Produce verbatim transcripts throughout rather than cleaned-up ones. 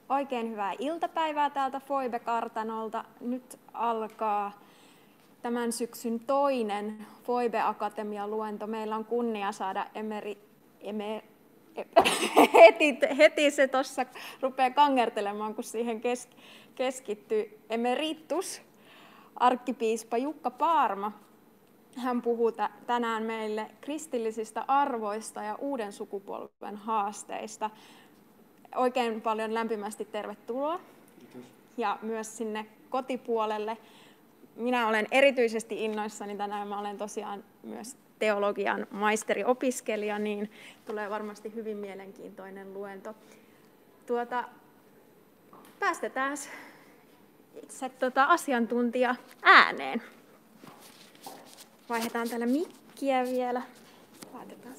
Oikein hyvää iltapäivää täältä Foibe-kartanolta. Nyt alkaa tämän syksyn toinen Foibe-akatemialuento. Meillä on kunnia saada emeri, eme, heti, heti se tuossa rupeaa kangertelemaan, kun siihen kes, keskittyy emeritus, arkkipiispa Jukka Paarma. Hän puhuu tänään meille kristillisistä arvoista ja uuden sukupolven haasteista. Oikein paljon lämpimästi tervetuloa. Kiitos. Ja myös sinne kotipuolelle. Minä olen erityisesti innoissani tänään. Mä olen tosiaan myös teologian maisteriopiskelija, niin tulee varmasti hyvin mielenkiintoinen luento. Tuota, päästetään itse tuota asiantuntija ääneen. Vaihdetaan täällä mikkiä vielä. Laitetaan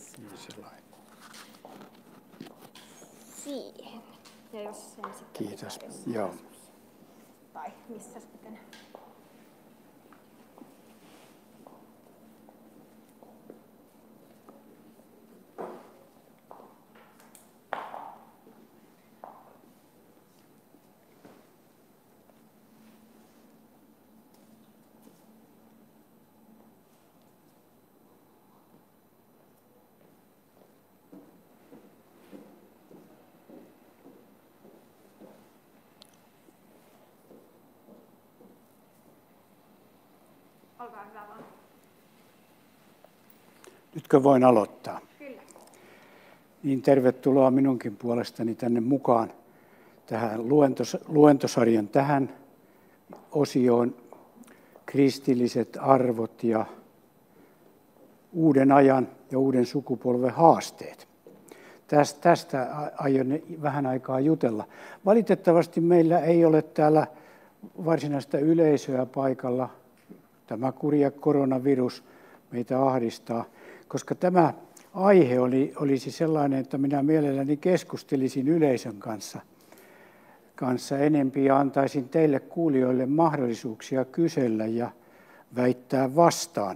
siihen. Ja jos sen sitten Kiitos. Joo. Tai missä sitten. Olkaa hyvä vaan. Nytkö voin aloittaa? Kyllä. Niin tervetuloa minunkin puolestani tänne mukaan tähän luentos, luentosarjan tähän osioon kristilliset arvot ja uuden ajan ja uuden sukupolven haasteet. Tästä, tästä aion vähän aikaa jutella. Valitettavasti meillä ei ole täällä varsinaista yleisöä paikalla. Tämä kurja koronavirus meitä ahdistaa, koska tämä aihe oli, olisi sellainen, että minä mielelläni keskustelisin yleisön kanssa, kanssa enempi ja antaisin teille kuulijoille mahdollisuuksia kysellä ja väittää vastaan.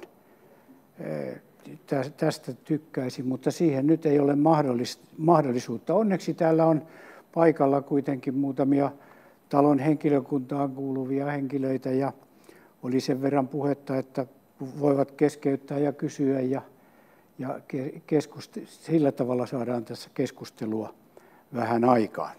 Tästä tykkäisin, mutta siihen nyt ei ole mahdollisuutta. Onneksi täällä on paikalla kuitenkin muutamia talon henkilökuntaan kuuluvia henkilöitä ja oli sen verran puhetta, että voivat keskeyttää ja kysyä ja, ja keskust- sillä tavalla saadaan tässä keskustelua vähän aikaan.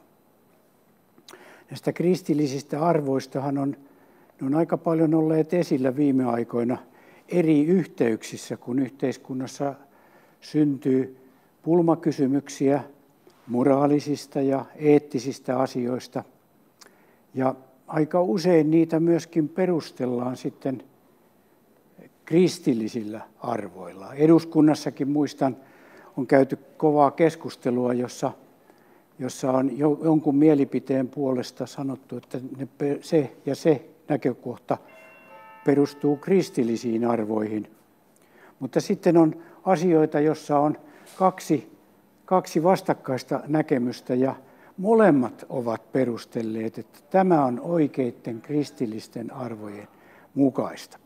Näistä kristillisistä arvoistahan on, ne on aika paljon olleet esillä viime aikoina eri yhteyksissä, kun yhteiskunnassa syntyy pulmakysymyksiä moraalisista ja eettisistä asioista. Ja aika usein niitä myöskin perustellaan sitten kristillisillä arvoilla. Eduskunnassakin muistan, on käyty kovaa keskustelua, jossa, jossa on jonkun mielipiteen puolesta sanottu, että ne, se ja se näkökohta perustuu kristillisiin arvoihin. Mutta sitten on asioita, joissa on kaksi, kaksi vastakkaista näkemystä ja molemmat ovat perustelleet, että tämä on oikeiden kristillisten arvojen mukaista.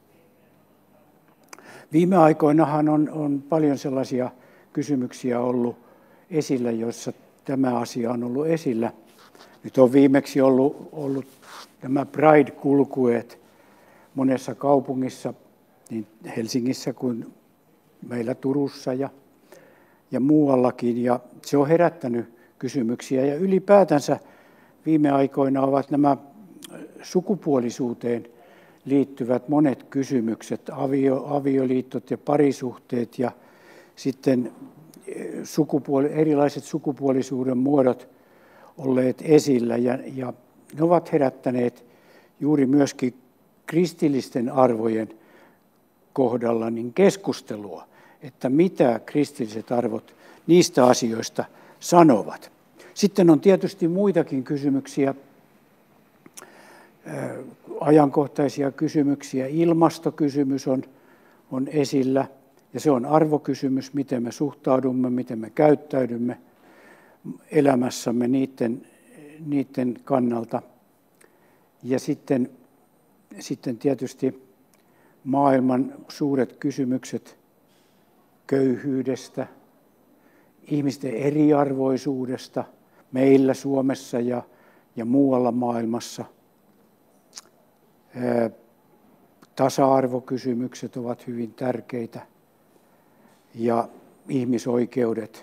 Viime aikoinahan on, on paljon sellaisia kysymyksiä ollut esillä, joissa tämä asia on ollut esillä. Nyt on viimeksi ollut, ollut nämä Pride-kulkueet monessa kaupungissa, niin Helsingissä kuin meillä Turussa ja, ja muuallakin, ja se on herättänyt kysymyksiä. Ja ylipäätänsä viime aikoina ovat nämä sukupuolisuuteen liittyvät monet kysymykset, avio, avioliitot ja parisuhteet ja sitten sukupuoli, erilaiset sukupuolisuuden muodot olleet esillä. Ja, ja ne ovat herättäneet juuri myöskin kristillisten arvojen kohdalla niin keskustelua, että mitä kristilliset arvot niistä asioista sanovat. Sitten on tietysti muitakin kysymyksiä, ajankohtaisia kysymyksiä. Ilmastokysymys on, on esillä ja se on arvokysymys, miten me suhtaudumme, miten me käyttäydymme elämässämme niiden, niiden kannalta. Ja sitten, sitten tietysti maailman suuret kysymykset köyhyydestä, ihmisten eriarvoisuudesta meillä Suomessa ja, ja muualla maailmassa. Tasa-arvokysymykset ovat hyvin tärkeitä ja ihmisoikeudet.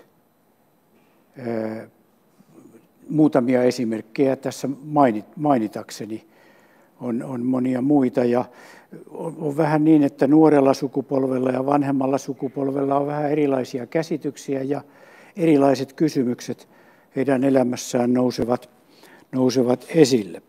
Muutamia esimerkkejä tässä mainitakseni. On, on monia muita ja on, on vähän niin, että nuorella sukupolvella ja vanhemmalla sukupolvella on vähän erilaisia käsityksiä ja erilaiset kysymykset heidän elämässään nousevat, nousevat esille.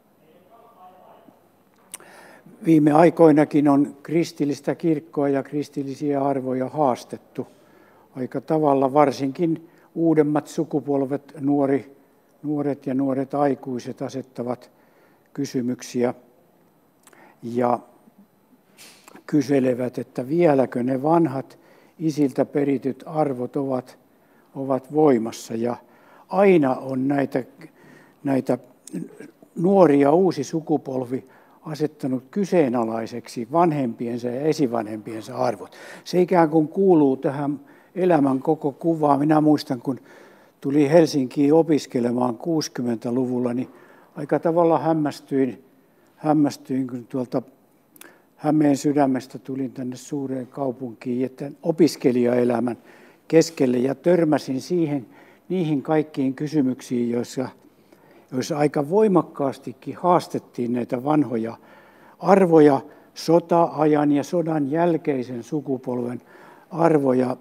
Viime aikoinakin on kristillistä kirkkoa ja kristillisiä arvoja haastettu aika tavalla, varsinkin uudemmat sukupolvet, nuori, nuoret ja nuoret aikuiset asettavat kysymyksiä ja kyselevät, että vieläkö ne vanhat isiltä perityt arvot ovat, ovat voimassa. Ja aina on näitä, näitä nuoria uusi sukupolvi asettanut kyseenalaiseksi vanhempiensa ja esivanhempiensa arvot. Se ikään kuin kuuluu tähän elämän koko kuvaan. Minä muistan, kun tuli Helsinkiin opiskelemaan kuusikymmentäluvulla, niin aika tavalla hämmästyin, hämmästyin, kun tuolta Hämeen sydämestä tulin tänne suureen kaupunkiin, että opiskelijaelämän keskelle ja törmäsin siihen, niihin kaikkiin kysymyksiin, joissa, joissa aika voimakkaastikin haastettiin näitä vanhoja arvoja, sota-ajan ja sodan jälkeisen sukupolven arvoja,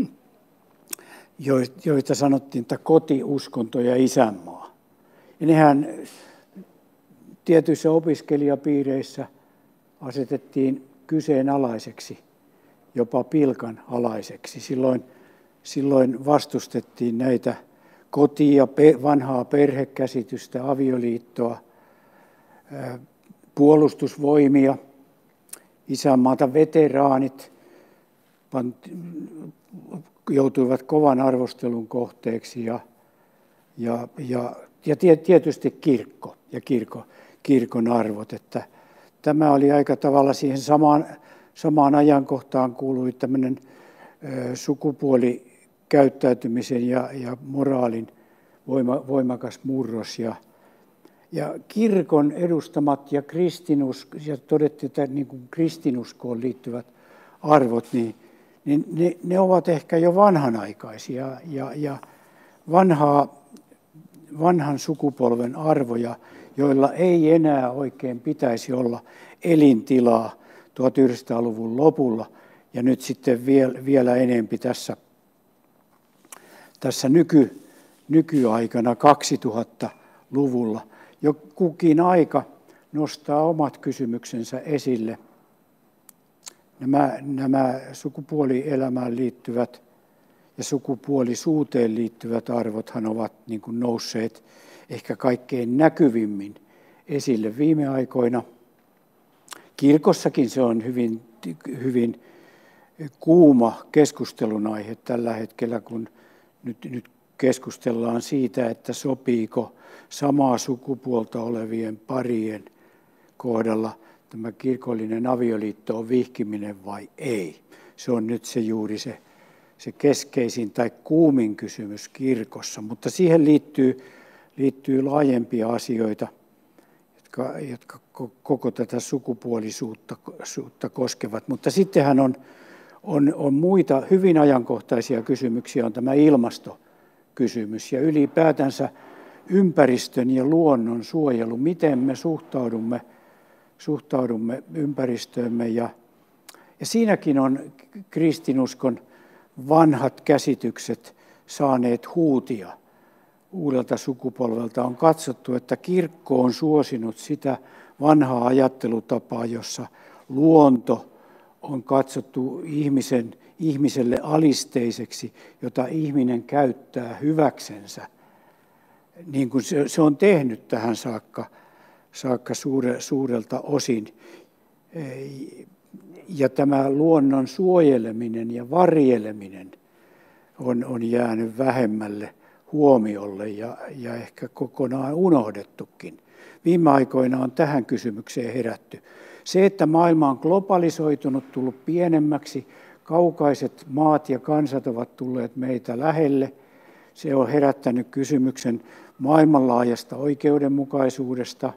joita sanottiin, että koti, uskonto ja isänmaa. Ja nehän tietyissä opiskelijapiireissä asetettiin kyseenalaiseksi, jopa pilkan alaiseksi. Silloin, silloin vastustettiin näitä kotia, vanhaa perhekäsitystä, avioliittoa, puolustusvoimia, isänmaata, veteraanit joutuivat kovan arvostelun kohteeksi ja, ja, ja, ja tietysti kirkko ja kirkko, kirkon arvot. Että tämä oli aika tavalla siihen samaan, samaan ajankohtaan kuului tämmöinen ö, sukupuolikäyttäytymisen ja, ja moraalin voima, voimakas murros. Ja, ja kirkon edustamat ja, kristinusko, ja todettiin, että niin kuin kristinuskoon liittyvät arvot, niin, niin ne, ne ovat ehkä jo vanhanaikaisia ja, ja vanhaa, vanhan sukupolven arvoja, joilla ei enää oikein pitäisi olla elintilaa tuhatyhdeksänsataaluvun lopulla ja nyt sitten vielä, vielä enempi tässä, tässä nyky, nykyaikana kaksituhattaluvulla. Jo kukin aika nostaa omat kysymyksensä esille. Nämä, nämä sukupuolielämään liittyvät ja sukupuolisuuteen liittyvät arvothan ovat niin kuin nousseet ehkä kaikkein näkyvimmin esille viime aikoina. Kirkossakin se on hyvin, hyvin kuuma keskustelun aihe tällä hetkellä, kun nyt, nyt keskustellaan siitä, että sopiiko samaa sukupuolta olevien parien kohdalla tämä kirkollinen avioliittoon vihkiminen vai ei. Se on nyt se juuri se, se keskeisin tai kuumin kysymys kirkossa, mutta siihen liittyy liittyy laajempia asioita, jotka, jotka koko tätä sukupuolisuutta koskevat. Mutta sittenhän on, on, on muita hyvin ajankohtaisia kysymyksiä, on tämä ilmastokysymys ja ylipäätänsä ympäristön ja luonnon suojelu, miten me suhtaudumme, suhtaudumme ympäristöömme. Ja, ja siinäkin on kristinuskon vanhat käsitykset saaneet huutia. Uudelta sukupolvelta on katsottu, että kirkko on suosinut sitä vanhaa ajattelutapaa, jossa luonto on katsottu ihmisen, ihmiselle alisteiseksi, jota ihminen käyttää hyväksensä, niin kuin se, se on tehnyt tähän saakka, saakka suure, suurelta osin. Ja tämä luonnon suojeleminen ja varjeleminen on, on jäänyt vähemmälle huomiolle ja, ja ehkä kokonaan unohdettukin. Viime aikoina on tähän kysymykseen herätty. Se, että maailma on globalisoitunut, tullut pienemmäksi, kaukaiset maat ja kansat ovat tulleet meitä lähelle, se on herättänyt kysymyksen maailmanlaajasta oikeudenmukaisuudesta,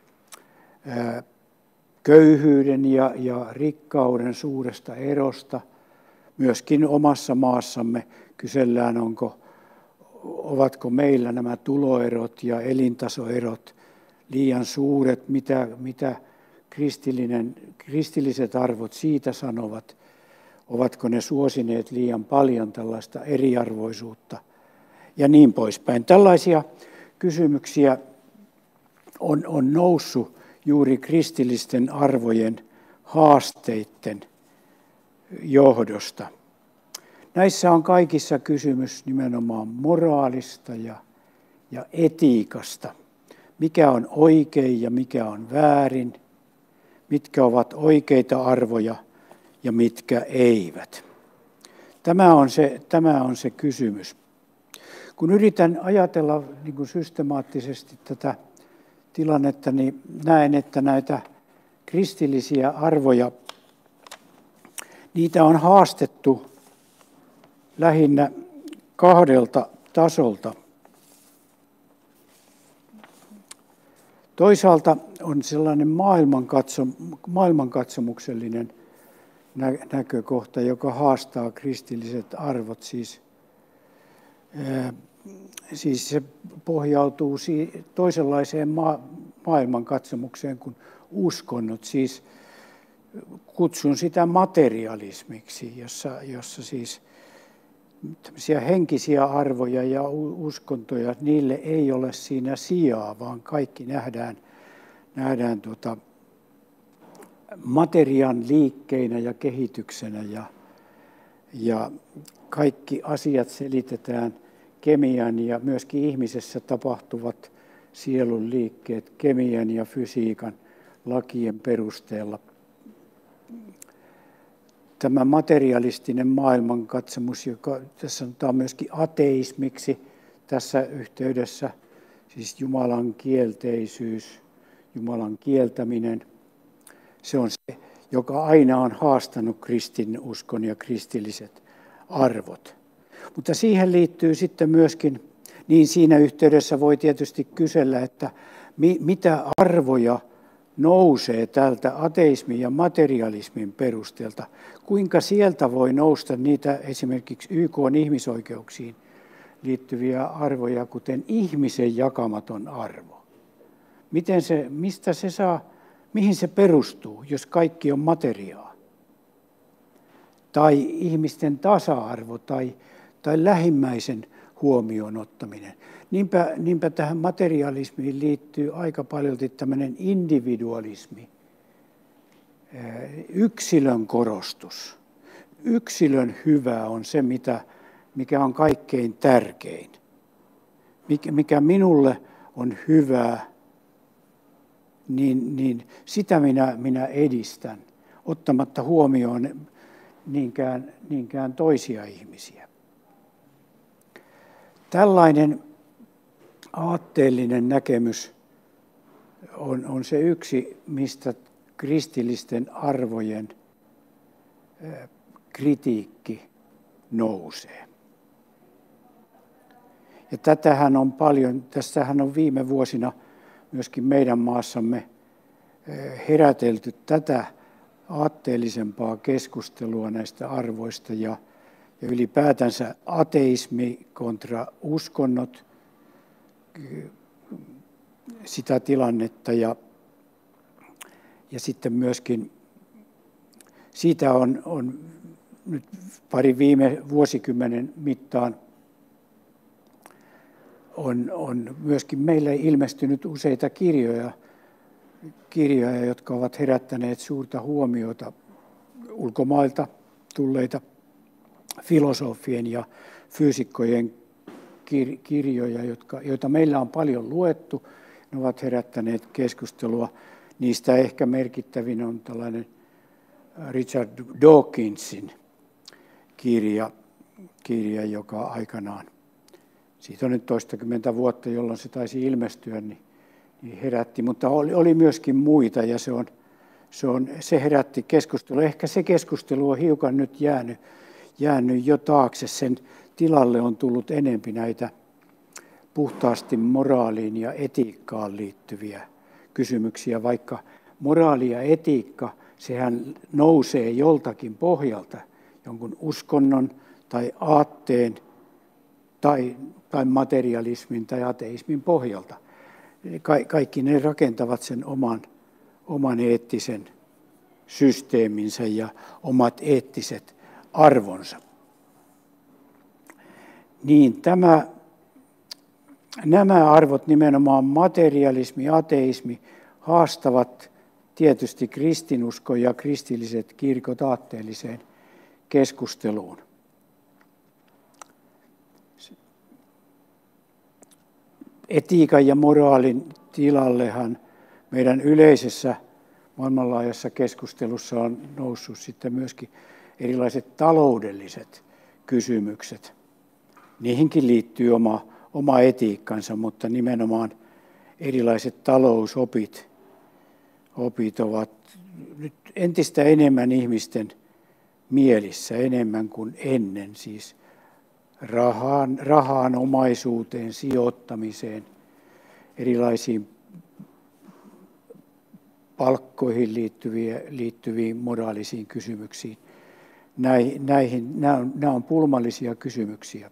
köyhyyden ja, ja rikkauden suuresta erosta. Myöskin omassa maassamme kysellään, onko, ovatko meillä nämä tuloerot ja elintasoerot liian suuret, mitä, mitä kristillinen, kristilliset arvot siitä sanovat, ovatko ne suosineet liian paljon tällaista eriarvoisuutta ja niin poispäin. Tällaisia kysymyksiä on, on noussut juuri kristillisten arvojen haasteiden johdosta. Näissä on kaikissa kysymys nimenomaan moraalista ja, ja etiikasta. Mikä on oikein ja mikä on väärin, mitkä ovat oikeita arvoja ja mitkä eivät. Tämä on se, tämä on se kysymys. Kun yritän ajatella niin kuin systemaattisesti tätä tilannetta, niin näen, että näitä kristillisiä arvoja, niitä on haastettu lähinnä kahdelta tasolta. Toisaalta on sellainen maailmankatsomuksellinen näkökohta, joka haastaa kristilliset arvot. Siis, siis se pohjautuu toisenlaiseen maailmankatsomukseen kuin uskonnot. Siis kutsun sitä materialismiksi, jossa, jossa siis tämmöisiä henkisiä arvoja ja uskontoja, niille ei ole siinä sijaa, vaan kaikki nähdään, nähdään tuota materian liikkeinä ja kehityksenä ja, ja kaikki asiat selitetään kemian ja myöskin ihmisessä tapahtuvat sielun liikkeet kemian ja fysiikan lakien perusteella. Tämä materialistinen maailmankatsomus, joka tässä sanotaan myöskin ateismiksi tässä yhteydessä, siis Jumalan kielteisyys, Jumalan kieltäminen, se on se, joka aina on haastanut kristinuskon ja kristilliset arvot. Mutta siihen liittyy sitten myöskin, niin siinä yhteydessä voi tietysti kysellä, että mi, mitä arvoja nousee tältä ateismin ja materialismin perusteelta. Kuinka sieltä voi nousta niitä esimerkiksi Y K:n ihmisoikeuksiin liittyviä arvoja, kuten ihmisen jakamaton arvo? Miten se, mistä se saa, mihin se perustuu, jos kaikki on materiaa? Tai ihmisten tasa-arvo tai, tai lähimmäisen huomioon ottaminen. Niinpä, niinpä tähän materialismiin liittyy aika paljolti tämmöinen individualismi, yksilön korostus. Yksilön hyvä on se, mitä, mikä on kaikkein tärkein. Mikä, mikä minulle on hyvää, niin, niin sitä minä, minä edistän, ottamatta huomioon niinkään, niinkään toisia ihmisiä. Tällainen aatteellinen näkemys on, on se yksi, mistä kristillisten arvojen kritiikki nousee. Ja tätähän on paljon, tässähän on viime vuosina myöskin meidän maassamme herätelty tätä aatteellisempaa keskustelua näistä arvoista ja, ja ylipäätänsä ateismi kontra uskonnot, sitä tilannetta ja, ja sitten myöskin siitä on, on nyt pari viime vuosikymmenen mittaan on, on myöskin meille ilmestynyt useita kirjoja, kirjoja, jotka ovat herättäneet suurta huomiota ulkomailta tulleita filosofien ja fyysikkojen kirjoja, jotka, joita meillä on paljon luettu. Ne ovat herättäneet keskustelua. Niistä ehkä merkittävin on tällainen Richard Dawkinsin kirja, kirja joka aikanaan, siitä on nyt toistakymmentä vuotta, jolloin se taisi ilmestyä, niin, niin herätti. Mutta oli, oli myöskin muita ja se, on, se, on, se herätti keskustelua. Ehkä se keskustelu on hiukan nyt jäänyt, jäänyt jo taakse. Sen tilalle on tullut enempi näitä puhtaasti moraaliin ja etiikkaan liittyviä kysymyksiä, vaikka moraali ja etiikka, sehän nousee joltakin pohjalta, jonkun uskonnon tai aatteen tai, tai materialismin tai ateismin pohjalta. Ka- kaikki ne rakentavat sen oman, oman eettisen systeeminsä ja omat eettiset arvonsa. Niin tämä, nämä arvot, nimenomaan materialismi, ateismi, haastavat tietysti kristinusko ja kristilliset kirkot aatteelliseen keskusteluun. Etiikan ja moraalin tilallehan meidän yleisessä maailmanlaajuisessa keskustelussa on noussut sitten myöskin erilaiset taloudelliset kysymykset. Niihinkin liittyy oma, oma etiikkansa, mutta nimenomaan erilaiset talousopit opit ovat nyt entistä enemmän ihmisten mielissä, enemmän kuin ennen. Siis rahaan, rahaan omaisuuteen, sijoittamiseen, erilaisiin palkkoihin liittyviin, liittyviin moraalisiin kysymyksiin. Näihin, näihin, nämä, on, nämä on pulmallisia kysymyksiä.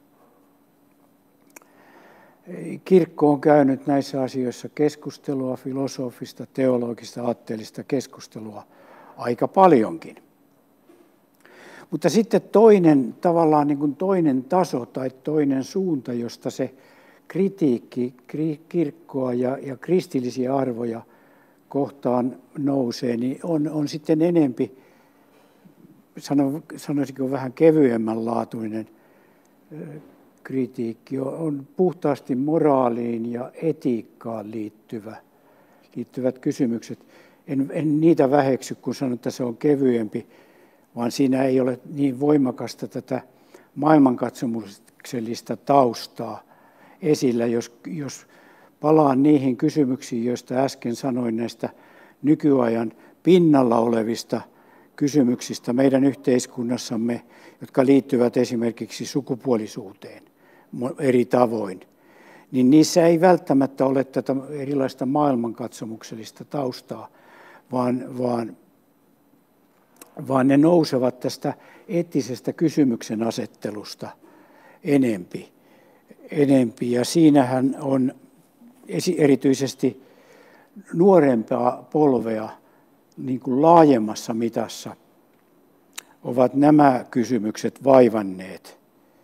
Kirkko on käynyt näissä asioissa keskustelua, filosofista, teologista, aatteellista keskustelua aika paljonkin. Mutta sitten toinen, tavallaan niin kuin toinen taso tai toinen suunta, josta se kritiikki kirkkoa ja, ja kristillisiä arvoja kohtaan nousee, niin on, on sitten enempi, sano, sanoisinko vähän kevyemmän laatuinen kritiikki, on puhtaasti moraaliin ja etiikkaan liittyvä, liittyvät kysymykset. En, en niitä väheksy, kun sanon, että se on kevyempi, vaan siinä ei ole niin voimakasta tätä maailmankatsomuksellista taustaa esillä, jos, jos palaan niihin kysymyksiin, joista äsken sanoin näistä nykyajan pinnalla olevista kysymyksistä meidän yhteiskunnassamme, jotka liittyvät esimerkiksi sukupuolisuuteen eri tavoin, niin niissä ei välttämättä ole tätä erilaista maailmankatsomuksellista taustaa, vaan, vaan, vaan ne nousevat tästä eettisestä kysymyksen asettelusta enempi. enempi. Ja siinähän on erityisesti nuorempaa polvea niin kuin laajemmassa mitassa ovat nämä kysymykset vaivanneet.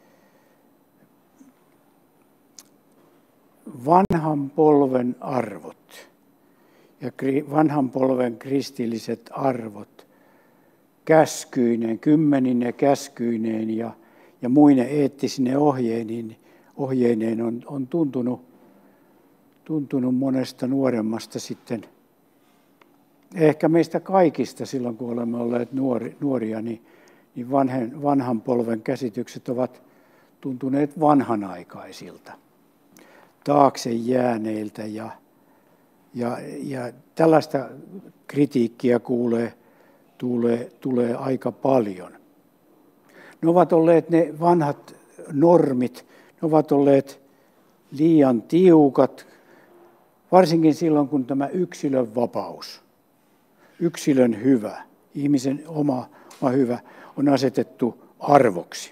Vanhan polven arvot ja vanhan polven kristilliset arvot käskyineen, kymmenine käskyineen ja, ja muine eettisine ohjeineen, ohjeineen on, on tuntunut, tuntunut monesta nuoremmasta sitten, ehkä meistä kaikista silloin kun olemme olleet nuori, nuoria, niin, niin vanhan, vanhan polven käsitykset ovat tuntuneet vanhanaikaisilta, taakse jääneiltä ja, ja, ja tällaista kritiikkiä kuulee, tulee, tulee aika paljon. Ne ovat olleet ne vanhat normit, ne ovat olleet liian tiukat, varsinkin silloin kun tämä yksilön vapaus, yksilön hyvä, ihmisen oma, oma hyvä on asetettu arvoksi.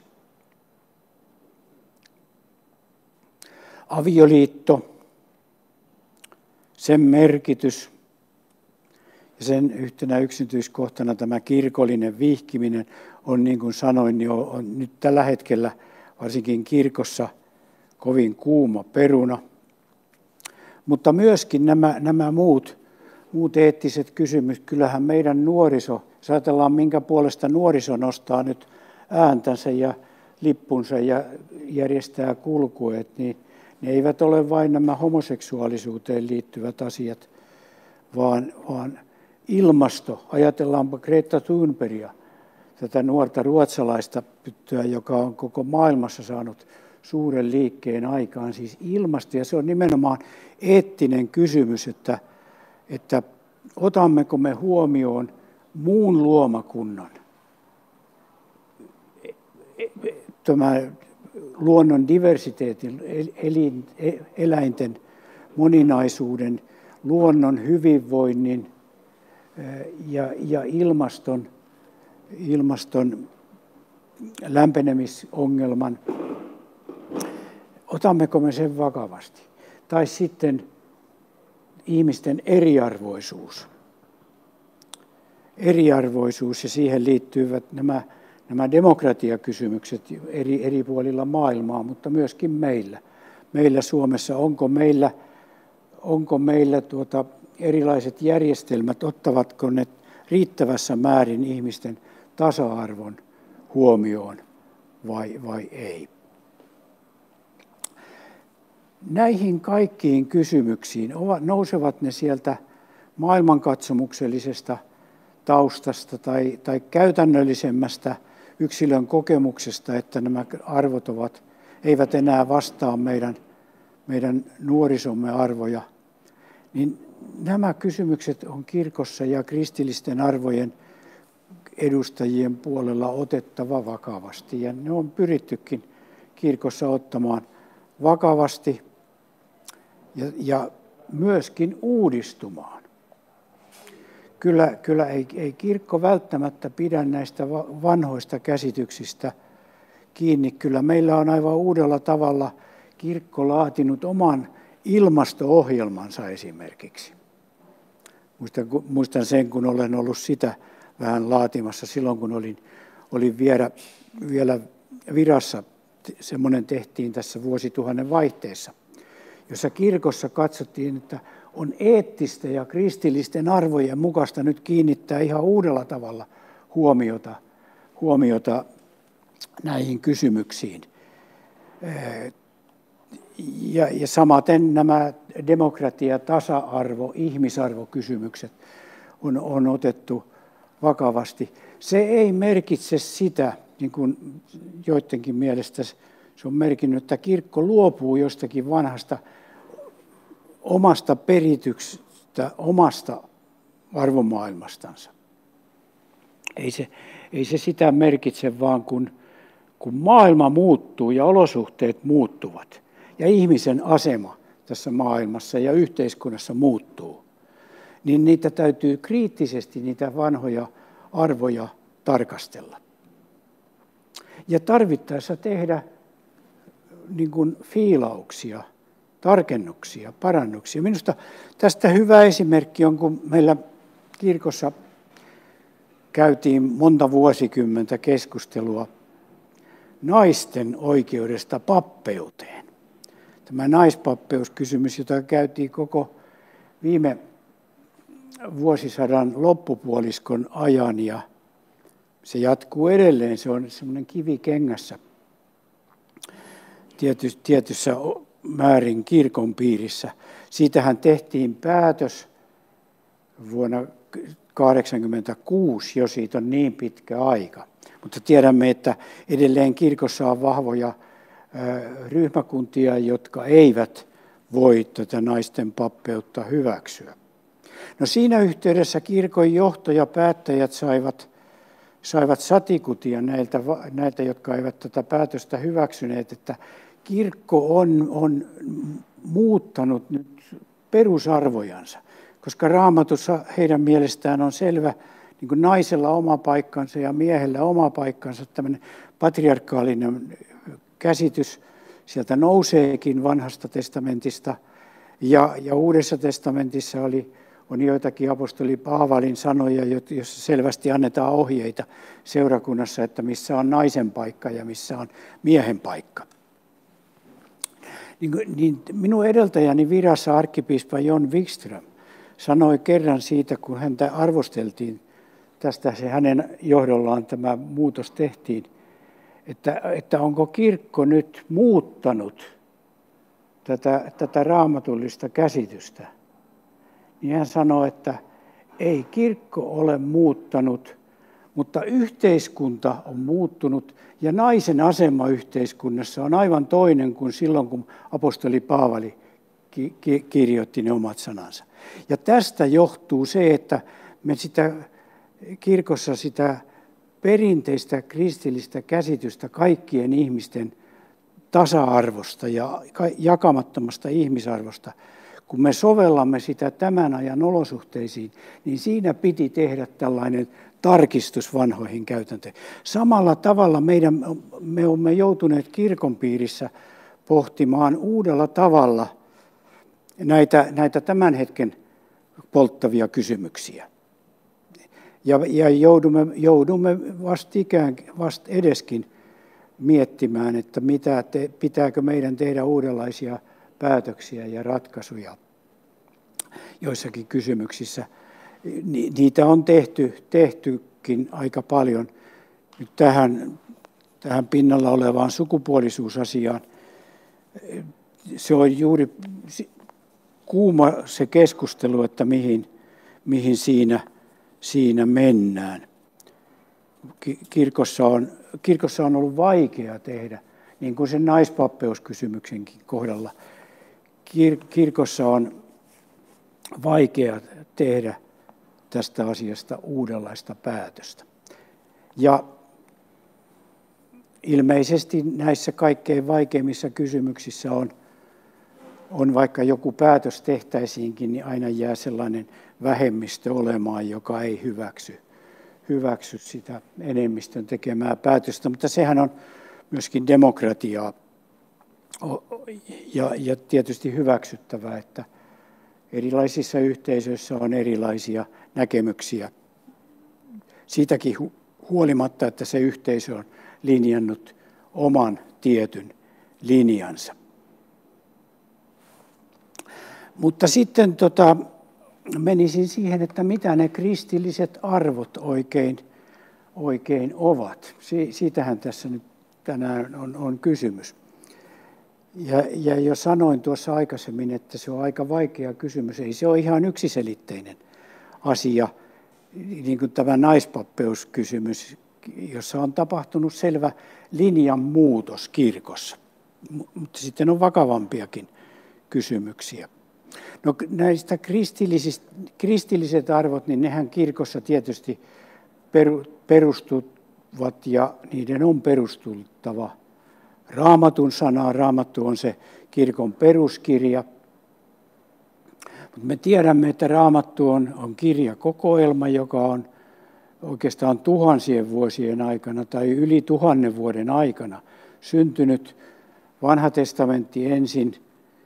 Avioliitto, sen merkitys ja sen yhtenä yksityiskohtana tämä kirkollinen vihkiminen on, niin kuin sanoin, niin on, on nyt tällä hetkellä varsinkin kirkossa kovin kuuma peruna. Mutta myöskin nämä, nämä muut, muut eettiset kysymykset, kyllähän meidän nuoriso, jos ajatellaan minkä puolesta nuoriso nostaa nyt ääntänsä ja lippunsa ja järjestää kulkueet, niin ne eivät ole vain nämä homoseksuaalisuuteen liittyvät asiat, vaan, vaan ilmasto. Ajatellaanpa Greta Thunbergia, tätä nuorta ruotsalaista tyttöä, joka on koko maailmassa saanut suuren liikkeen aikaan, siis ilmasto. Ja se on nimenomaan eettinen kysymys, että, että otammeko me huomioon muun luomakunnan, tämä luonnon diversiteetin, elin, eläinten moninaisuuden, luonnon hyvinvoinnin ja, ja ilmaston, ilmaston lämpenemisongelman. Otammeko me sen vakavasti? Tai sitten ihmisten eriarvoisuus. Eriarvoisuus ja siihen liittyvät nämä, nämä demokratiakysymykset eri, eri puolilla maailmaa, mutta myöskin meillä. Meillä Suomessa, onko meillä, onko meillä tuota erilaiset järjestelmät, ottavatko ne riittävässä määrin ihmisten tasa-arvon huomioon vai, vai ei? Näihin kaikkiin kysymyksiin nousevat ne sieltä maailmankatsomuksellisesta taustasta tai, tai käytännöllisemmästä yksilön kokemuksesta, että nämä arvot ovat, eivät enää vastaa meidän, meidän nuorisomme arvoja, niin nämä kysymykset on kirkossa ja kristillisten arvojen edustajien puolella otettava vakavasti. Ja ne on pyrittykin kirkossa ottamaan vakavasti ja, ja myöskin uudistumaan. Kyllä, kyllä ei, ei kirkko välttämättä pidä näistä vanhoista käsityksistä kiinni. Kyllä meillä on aivan uudella tavalla kirkko laatinut oman ilmasto-ohjelmansa esimerkiksi. Muistan, muistan sen, kun olen ollut sitä vähän laatimassa silloin, kun olin, olin vielä, vielä virassa. Semmoinen tehtiin tässä vuosituhannen vaihteessa, jossa kirkossa katsottiin, että on eettistä ja kristillisten arvojen mukaista nyt kiinnittää ihan uudella tavalla huomiota, huomiota näihin kysymyksiin. Ja, ja samaten nämä demokratia, tasa-arvo, ihmisarvokysymykset on, on otettu vakavasti. Se ei merkitse sitä, niin kuin joidenkin mielestä se on merkinnyt, että kirkko luopuu jostakin vanhasta omasta perityksestä, omasta arvomaailmastansa. Ei se, ei se sitä merkitse, vaan kun, kun maailma muuttuu ja olosuhteet muuttuvat ja ihmisen asema tässä maailmassa ja yhteiskunnassa muuttuu, niin niitä täytyy kriittisesti, niitä vanhoja arvoja tarkastella. Ja tarvittaessa tehdä niin kuin fiilauksia, tarkennuksia, parannuksia. Minusta tästä hyvä esimerkki on, kun meillä kirkossa käytiin monta vuosikymmentä keskustelua naisten oikeudesta pappeuteen. Tämä naispappeuskysymys, jota käytiin koko viime vuosisadan loppupuoliskon ajan, ja se jatkuu edelleen, se on semmoinen kivi kengässä tietyssä määrin kirkon piirissä. Siitähän tehtiin päätös vuonna tuhatyhdeksänsataakahdeksankymmentäkuusi, jo siitä on niin pitkä aika. Mutta tiedämme, että edelleen kirkossa on vahvoja ryhmäkuntia, jotka eivät voi tätä naisten pappeutta hyväksyä. No siinä yhteydessä kirkon johto ja päättäjät saivat, saivat satikutia näiltä, näiltä, jotka eivät tätä päätöstä hyväksyneet, että kirkko on, on muuttanut nyt perusarvojansa, koska Raamatussa heidän mielestään on selvä niin kuin naisella oma paikkansa ja miehellä oma paikkansa, tämmöinen patriarkaalinen käsitys sieltä nouseekin vanhasta testamentista, ja, ja Uudessa testamentissa oli, on joitakin apostoli Paavalin sanoja, joissa selvästi annetaan ohjeita seurakunnassa, että missä on naisen paikka ja missä on miehen paikka. Niin, niin minun edeltäjäni virassa arkkipiispa John Wikström sanoi kerran siitä, kun häntä arvosteltiin, tästä se hänen johdollaan tämä muutos tehtiin, että, että onko kirkko nyt muuttanut tätä, tätä raamatullista käsitystä. Niin hän sanoi, että ei kirkko ole muuttanut, mutta yhteiskunta on muuttunut ja naisen asema yhteiskunnassa on aivan toinen kuin silloin, kun apostoli Paavali ki- ki- kirjoitti ne omat sanansa. Ja tästä johtuu se, että me sitä kirkossa sitä perinteistä kristillistä käsitystä kaikkien ihmisten tasa-arvosta ja jakamattomasta ihmisarvosta, kun me sovellamme sitä tämän ajan olosuhteisiin, niin siinä piti tehdä tällainen tarkistus vanhoihin käytäntöihin. Samalla tavalla meidän, me olemme joutuneet kirkon piirissä pohtimaan uudella tavalla näitä, näitä tämän hetken polttavia kysymyksiä. Ja, ja joudumme, joudumme vastikään, vast edeskin miettimään, että mitä te, pitääkö meidän tehdä uudenlaisia päätöksiä ja ratkaisuja joissakin kysymyksissä. Niitä on tehty, tehtykin aika paljon nyt tähän, tähän pinnalla olevaan sukupuolisuusasiaan. Se on juuri kuuma se keskustelu, että mihin, mihin siinä, siinä mennään. Kirkossa on, kirkossa on ollut vaikea tehdä, niin kuin sen naispappeuskysymyksenkin kohdalla. Kir, kirkossa on vaikea tehdä tästä asiasta uudenlaista päätöstä. Ja ilmeisesti näissä kaikkein vaikeimmissa kysymyksissä on, on vaikka joku päätös tehtäisiinkin, niin aina jää sellainen vähemmistö olemaan, joka ei hyväksy, hyväksy sitä enemmistön tekemää päätöstä. Mutta sehän on myöskin demokratiaa ja, ja tietysti hyväksyttävää, että erilaisissa yhteisöissä on erilaisia näkemyksiä. Siitäkin huolimatta, että se yhteisö on linjannut oman tietyn linjansa. Mutta sitten tota, menisin siihen, että mitä ne kristilliset arvot oikein, oikein ovat. Si- siitähän tässä nyt tänään on, on kysymys. Ja, ja jo sanoin tuossa aikaisemmin, että se on aika vaikea kysymys. Ei se ole ihan yksiselitteinen asia, niin kuin tämä naispappeuskysymys, jossa on tapahtunut selvä linjan muutos kirkossa. Mutta sitten on vakavampiakin kysymyksiä. No näistä kristilliset arvot, niin nehän kirkossa tietysti perustuvat ja niiden on perustuttava Raamatun sanaa. Raamattu on se kirkon peruskirja. Mutta me tiedämme, että Raamattu on, on kirjakokoelma, joka on oikeastaan tuhansien vuosien aikana tai yli tuhannen vuoden aikana syntynyt. Vanha testamentti ensin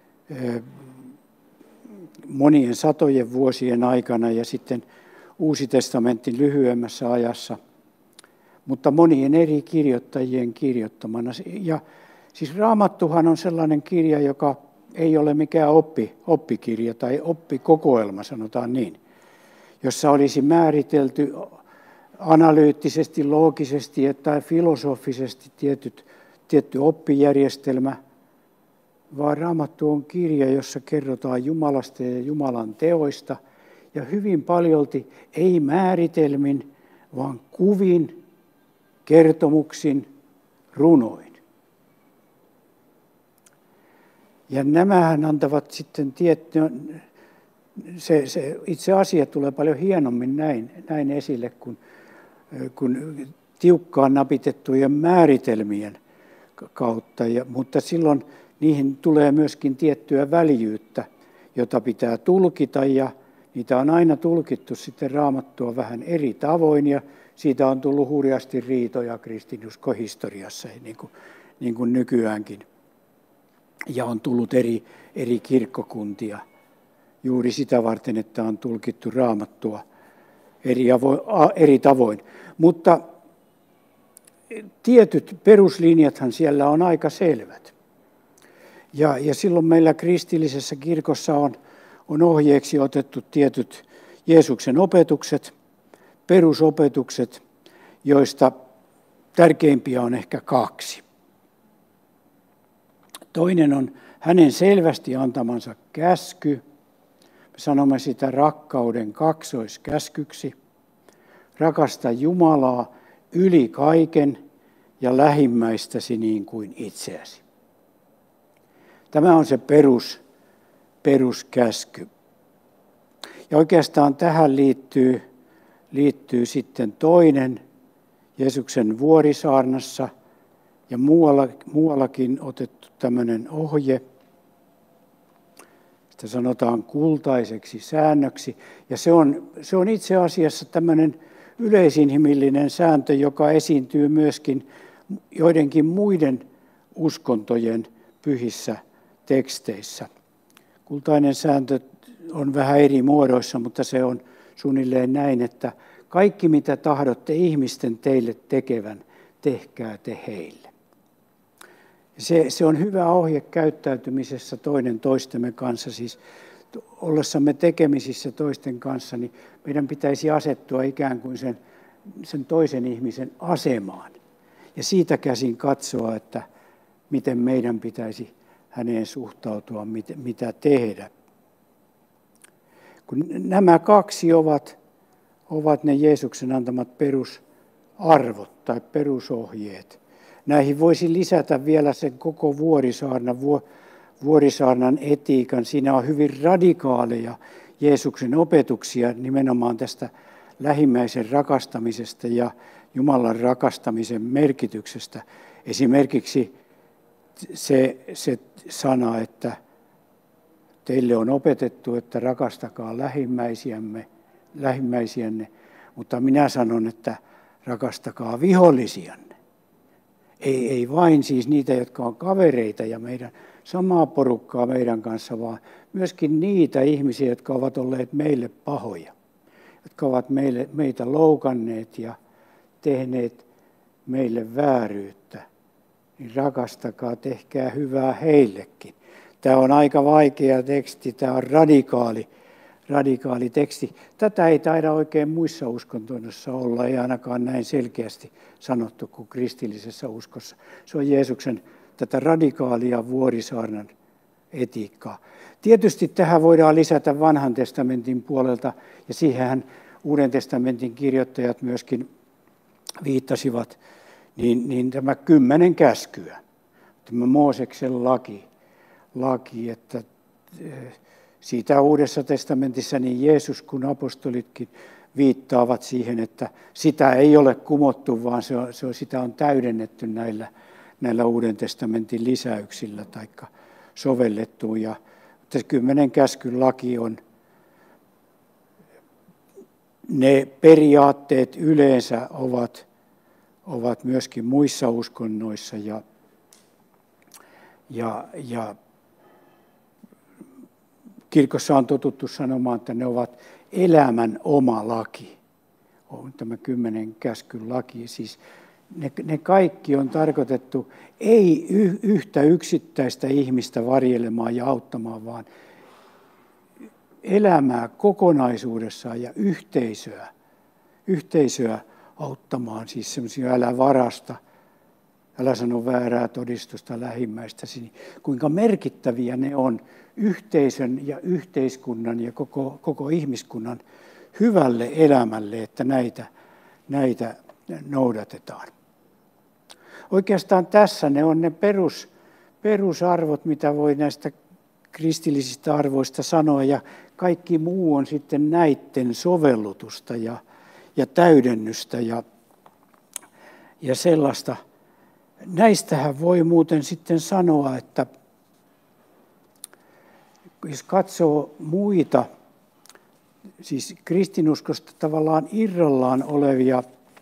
monien satojen vuosien aikana ja sitten Uusi testamentti lyhyemmässä ajassa, mutta monien eri kirjoittajien kirjoittamana. Ja siis Raamattuhan on sellainen kirja, joka ei ole mikään oppi, oppikirja tai oppikokoelma, sanotaan niin, jossa olisi määritelty analyyttisesti, loogisesti tai filosofisesti tietyt, tietty oppijärjestelmä, vaan Raamattu on kirja, jossa kerrotaan Jumalasta ja Jumalan teoista, ja hyvin paljolti ei määritelmin, vaan kuvin, kertomuksin, runoin. Ja nämähän antavat sitten tietty, se, se itse asia tulee paljon hienommin näin, näin esille kuin, kuin tiukkaan napitettujen määritelmien kautta, ja, mutta silloin niihin tulee myöskin tiettyä väljyyttä, jota pitää tulkita, ja niitä on aina tulkittu sitten Raamattua vähän eri tavoin, ja siitä on tullut hurjasti riitoja kristinuskohistoriassa, niin kuin, niin kuin nykyäänkin. Ja on tullut eri, eri kirkkokuntia juuri sitä varten, että on tulkittu Raamattua eri, avo, a, eri tavoin. Mutta tietyt peruslinjathan siellä on aika selvät. Ja, ja silloin meillä kristillisessä kirkossa on, on ohjeeksi otettu tietyt Jeesuksen opetukset, perusopetukset, joista tärkeimpiä on ehkä kaksi. Toinen on hänen selvästi antamansa käsky. Me sanomme sitä rakkauden kaksoiskäskyksi. Rakasta Jumalaa yli kaiken ja lähimmäistäsi niin kuin itseäsi. Tämä on se perus, peruskäsky. Ja oikeastaan tähän liittyy, liittyy sitten toinen Jeesuksen vuorisaarnassa ja muualla, muuallakin otettu tämmöinen ohje. Sitä sanotaan kultaiseksi säännöksi. Ja se on, se on itse asiassa tämmöinen yleisinhimillinen sääntö, joka esiintyy myöskin joidenkin muiden uskontojen pyhissä teksteissä. Kultainen sääntö on vähän eri muodoissa, mutta se on suunnilleen näin, että kaikki mitä tahdotte ihmisten teille tekevän, tehkää te heille. Se, se on hyvä ohje käyttäytymisessä toinen toistemme kanssa, siis ollessamme tekemisissä toisten kanssa, niin meidän pitäisi asettua ikään kuin sen, sen toisen ihmisen asemaan. Ja siitä käsin katsoa, että miten meidän pitäisi häneen suhtautua, mit, mitä tehdä. Kun nämä kaksi ovat, ovat ne Jeesuksen antamat perusarvot tai perusohjeet. Näihin voisi lisätä vielä sen koko vuorisaarnan, vuorisaarnan etiikan. Siinä on hyvin radikaaleja Jeesuksen opetuksia nimenomaan tästä lähimmäisen rakastamisesta ja Jumalan rakastamisen merkityksestä. Esimerkiksi se, se sana, että teille on opetettu, että rakastakaa lähimmäisiämme, lähimmäisiänne, mutta minä sanon, että rakastakaa vihollisianne. Ei, ei vain siis niitä, jotka on kavereita ja meidän samaa porukkaa meidän kanssa, vaan myöskin niitä ihmisiä, jotka ovat olleet meille pahoja, jotka ovat meille, meitä loukanneet ja tehneet meille vääryyttä. Niin rakastakaa, tehkää hyvää heillekin. Tämä on aika vaikea teksti, tämä on radikaali, radikaali teksti. Tätä ei taida oikein muissa uskontoissa olla, ei ainakaan näin selkeästi sanottu kuin kristillisessä uskossa. Se on Jeesuksen tätä radikaalia vuorisaarnan etiikkaa. Tietysti tähän voidaan lisätä vanhan testamentin puolelta, ja siihenhän Uuden testamentin kirjoittajat myöskin viittasivat, niin, niin tämä kymmenen käskyä, tämä Mooseksen laki, laki, että siitä Uudessa testamentissa niin Jeesus kuin apostolitkin viittaavat siihen, että sitä ei ole kumottu, vaan se on, se on, sitä on täydennetty näillä, näillä Uuden testamentin lisäyksillä tai sovellettu. Ja kymmenen käskyn laki on, ne periaatteet yleensä ovat, ovat myöskin muissa uskonnoissa ja, ja, ja kirkossa on totuttu sanomaan, että ne ovat elämän oma laki. On tämä kymmenen käskyn laki. Siis ne, ne kaikki on tarkoitettu ei y, yhtä yksittäistä ihmistä varjelemaan ja auttamaan, vaan elämää kokonaisuudessaan ja yhteisöä, yhteisöä auttamaan. Siis semmoisia älä varasta, älä sano väärää todistusta lähimmäistäsi. Kuinka merkittäviä ne on yhteisön ja yhteiskunnan ja koko, koko ihmiskunnan hyvälle elämälle, että näitä, näitä noudatetaan. Oikeastaan tässä ne on ne perus, perusarvot, mitä voi näistä kristillisistä arvoista sanoa, ja kaikki muu on sitten näiden sovellutusta ja, ja täydennystä ja, ja sellaista. Näistähän voi muuten sitten sanoa, että jos katsoo muita, siis kristinuskosta tavallaan irrallaan olevia,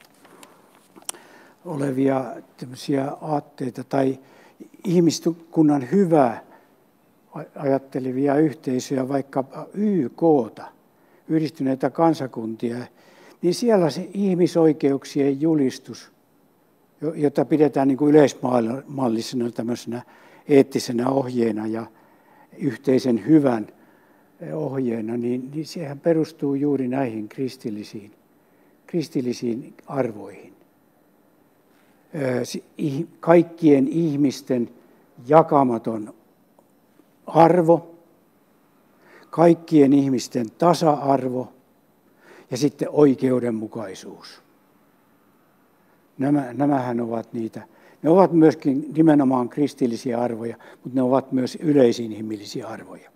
olevia tämmöisiä aatteita tai ihmiskunnan hyvää ajattelevia yhteisöjä, vaikka Y K:ta, yhdistyneitä kansakuntia, niin siellä se ihmisoikeuksien julistus, jota pidetään niin kuin yleismallisena tämmöisenä eettisenä ohjeena ja yhteisen hyvän ohjeena, niin, niin sehän perustuu juuri näihin kristillisiin, kristillisiin arvoihin. Kaikkien ihmisten jakamaton arvo, kaikkien ihmisten tasa-arvo ja sitten oikeudenmukaisuus. Nämä, nämähän ovat niitä. Ne ovat myöskin nimenomaan kristillisiä arvoja, mutta ne ovat myös yleisinhimillisiä arvoja.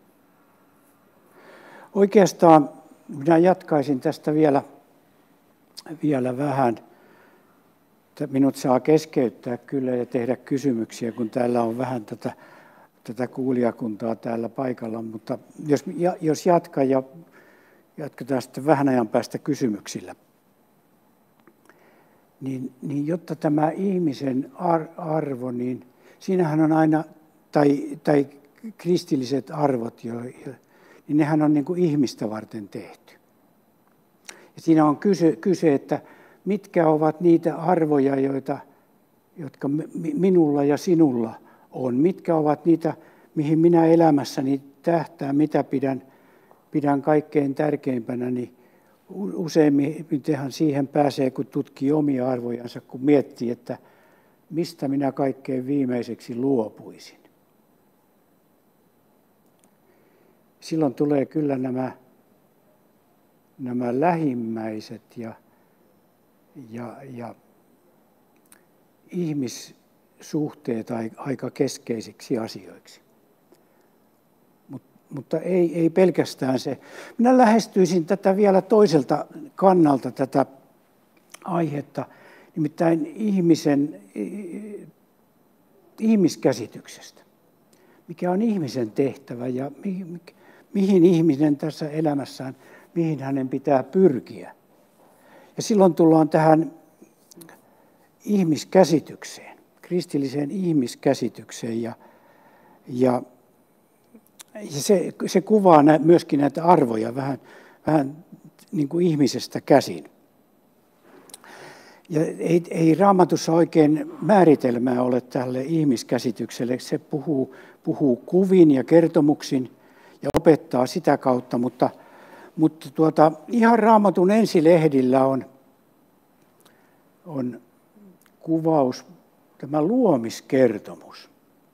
Oikeastaan minä jatkaisin tästä vielä vielä vähän. Minut saa keskeyttää kyllä ja tehdä kysymyksiä, kun täällä on vähän tätä, tätä kuulijakuntaa täällä paikalla. Mutta jos, jos jatkan ja jatketaan sitten vähän ajan päästä kysymyksillä. Niin, niin jotta tämä ihmisen arvo, niin siinähän on aina, tai, tai kristilliset arvot, jo, jo, niin nehän on niin kuin ihmistä varten tehty. Ja siinä on kyse, kyse, että mitkä ovat niitä arvoja, joita, jotka minulla ja sinulla on. Mitkä ovat niitä, mihin minä elämässäni tähtään, mitä pidän, pidän kaikkein tärkeimpänä, niin useimmitenhan siihen pääsee, kun tutkii omia arvojansa, kun miettii, että mistä minä kaikkein viimeiseksi luopuisin. Silloin tulee kyllä nämä, nämä lähimmäiset ja, ja, ja ihmissuhteet aika keskeisiksi asioiksi. Mut, mutta ei, ei pelkästään se. Minä lähestyisin tätä vielä toiselta kannalta tätä aihetta, nimittäin ihmisen, ihmiskäsityksestä. Mikä on ihmisen tehtävä ja mihin, mihin ihminen tässä elämässään, mihin hänen pitää pyrkiä. Ja silloin tullaan tähän ihmiskäsitykseen, kristilliseen ihmiskäsitykseen. Ja, ja, ja se, se kuvaa nä, myöskin näitä arvoja vähän, vähän niin kuin ihmisestä käsin. Ja ei, ei Raamatussa oikein määritelmää ole tälle ihmiskäsitykselle. Se puhuu, puhuu kuvin ja kertomuksin ja opettaa sitä kautta, mutta, mutta tuota, ihan Raamatun ensilehdillä on, on kuvaus, tämä luomiskertomus.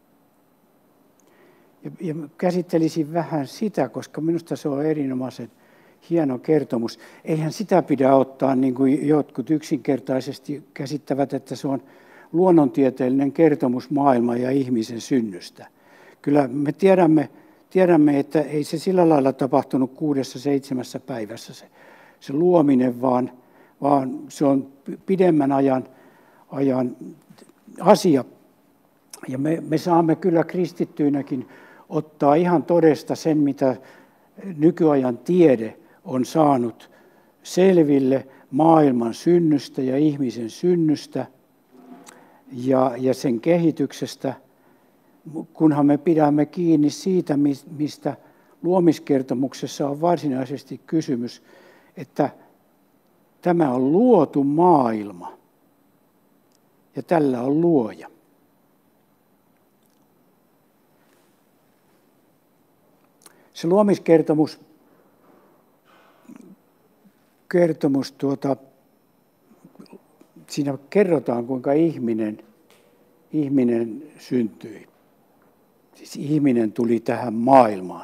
Ja, ja käsittelisin vähän sitä, koska minusta se on erinomaisen hieno kertomus. Eihän sitä pidä ottaa niin kuin jotkut yksinkertaisesti käsittävät, että se on luonnontieteellinen kertomus maailman ja ihmisen synnystä. Kyllä me tiedämme, tiedämme että ei se sillä lailla tapahtunut kuudessa seitsemässä päivässä se, se luominen, vaan, vaan se on pidemmän ajan, ajan asia. Ja me, me saamme kyllä kristittyinäkin ottaa ihan todesta sen, mitä nykyajan tiede on saanut selville maailman synnystä ja ihmisen synnystä ja, ja sen kehityksestä, kunhan me pidämme kiinni siitä, mistä luomiskertomuksessa on varsinaisesti kysymys, että tämä on luotu maailma ja tällä on luoja. Se luomiskertomus kertomus tuota, siinä kerrotaan, kuinka ihminen, ihminen syntyi. Siis ihminen tuli tähän maailmaan.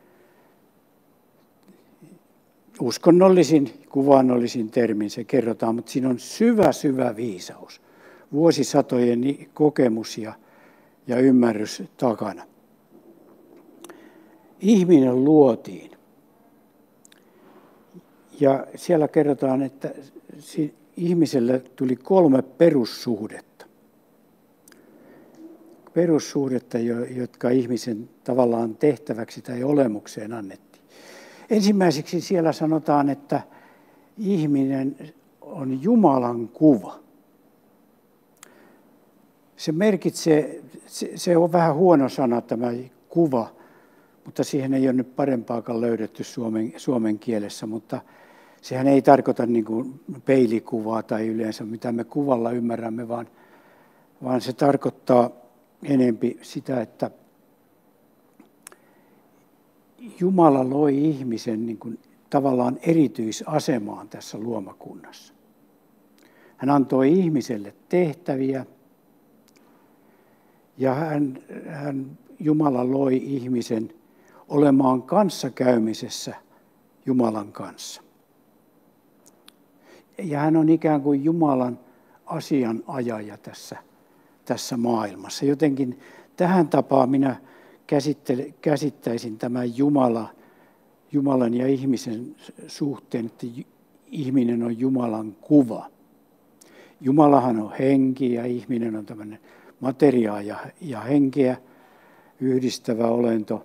Uskonnollisin, kuvannollisin termin se kerrotaan, mutta siinä on syvä, syvä viisaus. Vuosisatojen kokemus ja, ja ymmärrys takana. Ihminen luotiin. Ja siellä kerrotaan, että ihmiselle tuli kolme perussuhdetta. Perussuhdetta, jotka ihmisen tavallaan tehtäväksi tai olemukseen annettiin. Ensimmäiseksi siellä sanotaan, että ihminen on Jumalan kuva. Se merkitsee, se on vähän huono sana tämä kuva, mutta siihen ei ole nyt parempaakaan löydetty suomen, suomen kielessä, mutta sehän ei tarkoita niin kuin peilikuvaa tai yleensä mitä me kuvalla ymmärrämme, vaan, vaan se tarkoittaa enempi sitä, että Jumala loi ihmisen niin kuin tavallaan erityisasemaan tässä luomakunnassa. Hän antoi ihmiselle tehtäviä ja hän, hän, Jumala loi ihmisen olemaan kanssakäymisessä Jumalan kanssa. Ja hän on ikään kuin Jumalan asianajaja tässä, tässä maailmassa. Jotenkin tähän tapaan minä käsittäisin tämän Jumala, Jumalan ja ihmisen suhteen, että ihminen on Jumalan kuva. Jumalahan on henki ja ihminen on tämmöinen materiaa ja, ja henkeä yhdistävä olento.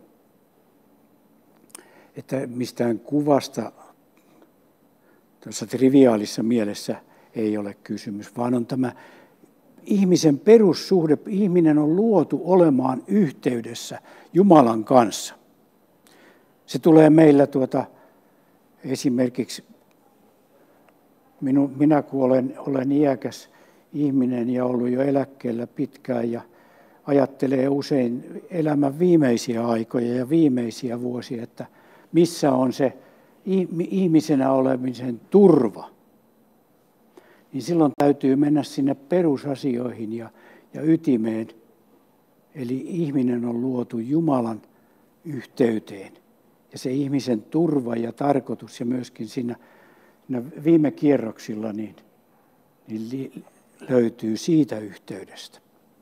Että mistään kuvasta tuossa triviaalissa mielessä ei ole kysymys, vaan on tämä ihmisen perussuhde. Ihminen on luotu olemaan yhteydessä Jumalan kanssa. Se tulee meillä tuota, esimerkiksi, minu, minä kun olen, olen iäkäs ihminen ja ollut jo eläkkeellä pitkään ja ajattelee usein elämän viimeisiä aikoja ja viimeisiä vuosia, että missä on se ihmisenä olemisen turva, niin silloin täytyy mennä sinne perusasioihin ja, ja ytimeen. Eli ihminen on luotu Jumalan yhteyteen. Ja se ihmisen turva ja tarkoitus ja myöskin siinä, siinä viime kierroksilla niin, niin löytyy siitä yhteydestä.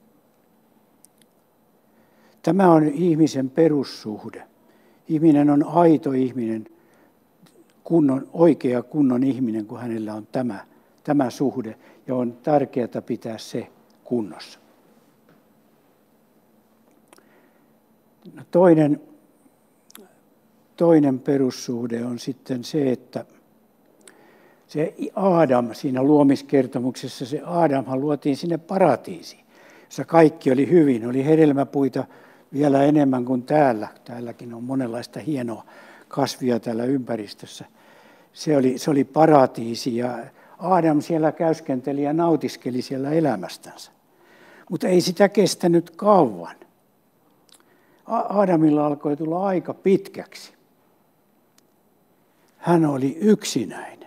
Tämä on ihmisen perussuhde. Ihminen on aito ihminen, kunnon, oikea kunnon ihminen, kun hänellä on tämä, tämä suhde. Ja on tärkeää pitää se kunnossa. No toinen, toinen perussuhde on sitten se, että se Aadam siinä luomiskertomuksessa, se Aadamhan luotiin sinne paratiisiin, jossa kaikki oli hyvin, oli hedelmäpuita vielä enemmän kuin täällä. Täälläkin on monenlaista hienoa kasvia täällä ympäristössä. Se oli, se oli paratiisi ja Aadam siellä käyskenteli ja nautiskeli siellä elämästänsä. Mutta ei sitä kestänyt kauan. Aadamilla alkoi tulla aika pitkäksi. Hän oli yksinäinen.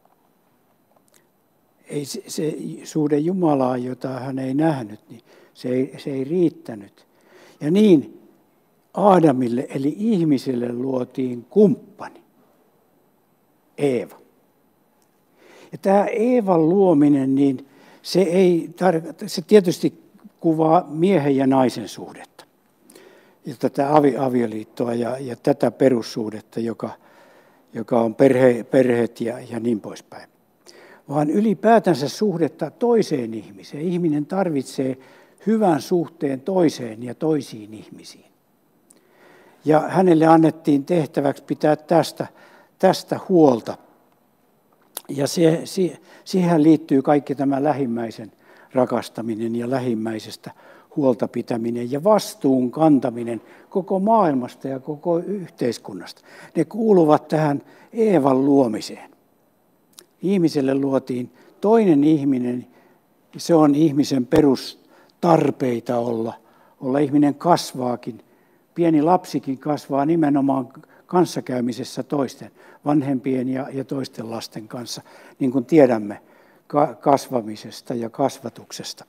Ei se, se suhde Jumalaa, jota hän ei nähnyt, niin se ei, se ei riittänyt. Ja niin Aadamille eli ihmiselle luotiin kumppani, Eeva. Ja tämä Eevan luominen, niin se, ei tar- se tietysti kuvaa miehen ja naisen suhdetta. Ja tätä avi- avioliittoa ja, ja tätä perussuhdetta, joka, joka on perhe, perheet ja, ja niin poispäin. Vaan ylipäätänsä suhdetta toiseen ihmiseen. Ihminen tarvitsee hyvän suhteen toiseen ja toisiin ihmisiin. Ja hänelle annettiin tehtäväksi pitää tästä, tästä huolta. Ja se, se, siihen liittyy kaikki tämä lähimmäisen rakastaminen ja lähimmäisestä huolta pitäminen ja vastuun kantaminen koko maailmasta ja koko yhteiskunnasta. Ne kuuluvat tähän Eevan luomiseen. Ihmiselle luotiin toinen ihminen, se on ihmisen perustarpeita olla. Olla ihminen kasvaakin. Pieni lapsikin kasvaa nimenomaan kanssakäymisessä toisten, vanhempien ja, ja toisten lasten kanssa, niin kuin tiedämme ka- kasvamisesta ja kasvatuksesta.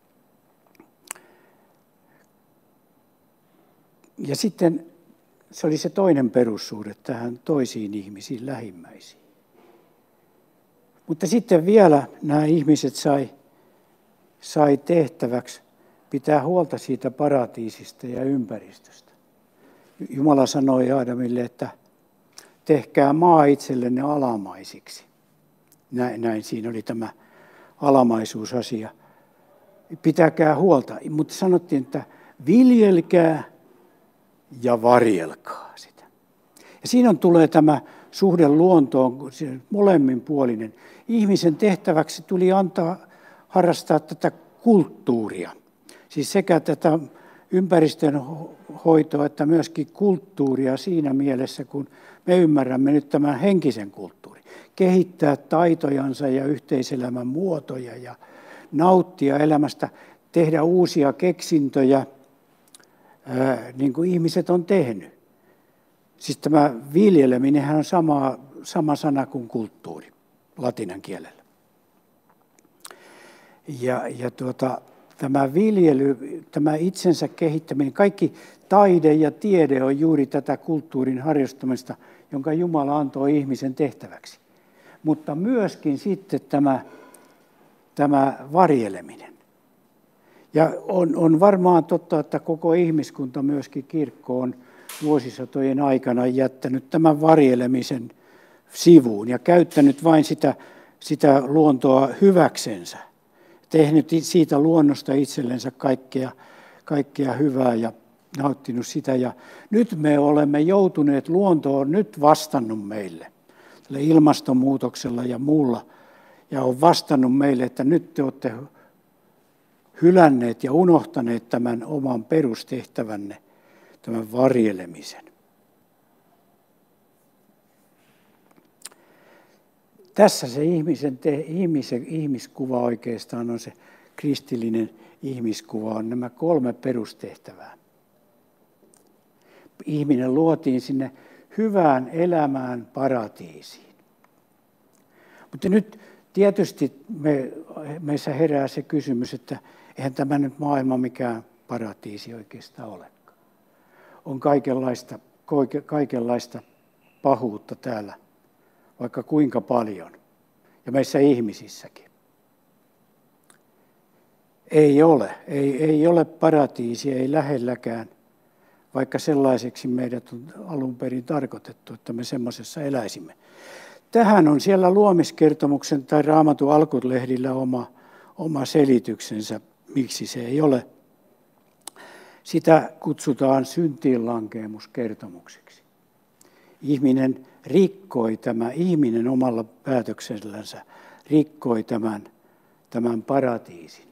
Ja sitten se oli se toinen perussuhde tähän toisiin ihmisiin, lähimmäisiin. Mutta sitten vielä nämä ihmiset sai, sai tehtäväksi pitää huolta siitä paratiisista ja ympäristöstä. Jumala sanoi Aadamille, että tehkää maa itsellenne alamaisiksi. Näin, näin siinä oli tämä alamaisuusasia. Pitäkää huolta, mutta sanottiin, että viljelkää ja varjelkaa sitä. Ja siinä tulee tämä suhde luontoon, molemminpuolinen. Ihmisen tehtäväksi tuli antaa harrastaa tätä kulttuuria. Siis sekä tätä ympäristön hoitoa että myöskin kulttuuria siinä mielessä, kun me ymmärrämme nyt tämän henkisen kulttuurin. Kehittää taitojansa ja yhteiselämän muotoja ja nauttia elämästä, tehdä uusia keksintöjä, ää, niin kuin ihmiset on tehnyt. Siis tämä viljeleminenhän on sama, sama sana kuin kulttuuri latinan kielellä. Ja, ja tuota, tämä viljely, tämä itsensä kehittäminen, kaikki taide ja tiede on juuri tätä kulttuurin harjoittamista, jonka Jumala antoi ihmisen tehtäväksi. Mutta myöskin sitten tämä, tämä varjeleminen. Ja on, on varmaan totta, että koko ihmiskunta, myöskin kirkko, on vuosisatojen aikana jättänyt tämän varjelemisen sivuun ja käyttänyt vain sitä, sitä luontoa hyväksensä. Tehnyt siitä luonnosta itsellensä kaikkea, kaikkea hyvää ja nauttinut sitä. Ja nyt me olemme joutuneet, luonto on nyt vastannut meille tällä ilmastonmuutoksella ja muulla. Ja on vastannut meille, että nyt te olette hylänneet ja unohtaneet tämän oman perustehtävänne, tämän varjelemisen. Tässä se ihmisen te, ihmisen, ihmiskuva oikeastaan on se kristillinen ihmiskuva, on nämä kolme perustehtävää. Ihminen luotiin sinne hyvään elämään paratiisiin. Mutta nyt tietysti me, meissä herää se kysymys, että eihän tämä nyt maailma mikään paratiisi oikeastaan olekaan. On kaikenlaista, kaikenlaista pahuutta täällä, vaikka kuinka paljon, ja meissä ihmisissäkin. Ei ole, ei, ei ole paratiisia, ei lähelläkään, vaikka sellaiseksi meidät on alun perin tarkoitettu, että me semmoisessa eläisimme. Tähän on siellä luomiskertomuksen tai Raamatun alkulehdillä oma, oma selityksensä, miksi se ei ole. Sitä kutsutaan syntiinlankeemuskertomukseksi. Ihminen rikkoi tämä, ihminen omalla päätöksellänsä rikkoi tämän, tämän paratiisin.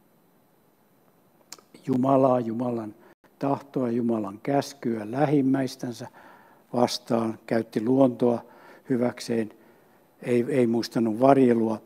Jumalaa, Jumalan tahtoa, Jumalan käskyä lähimmäistänsä vastaan, käytti luontoa hyväkseen, ei, ei muistanut varjelua.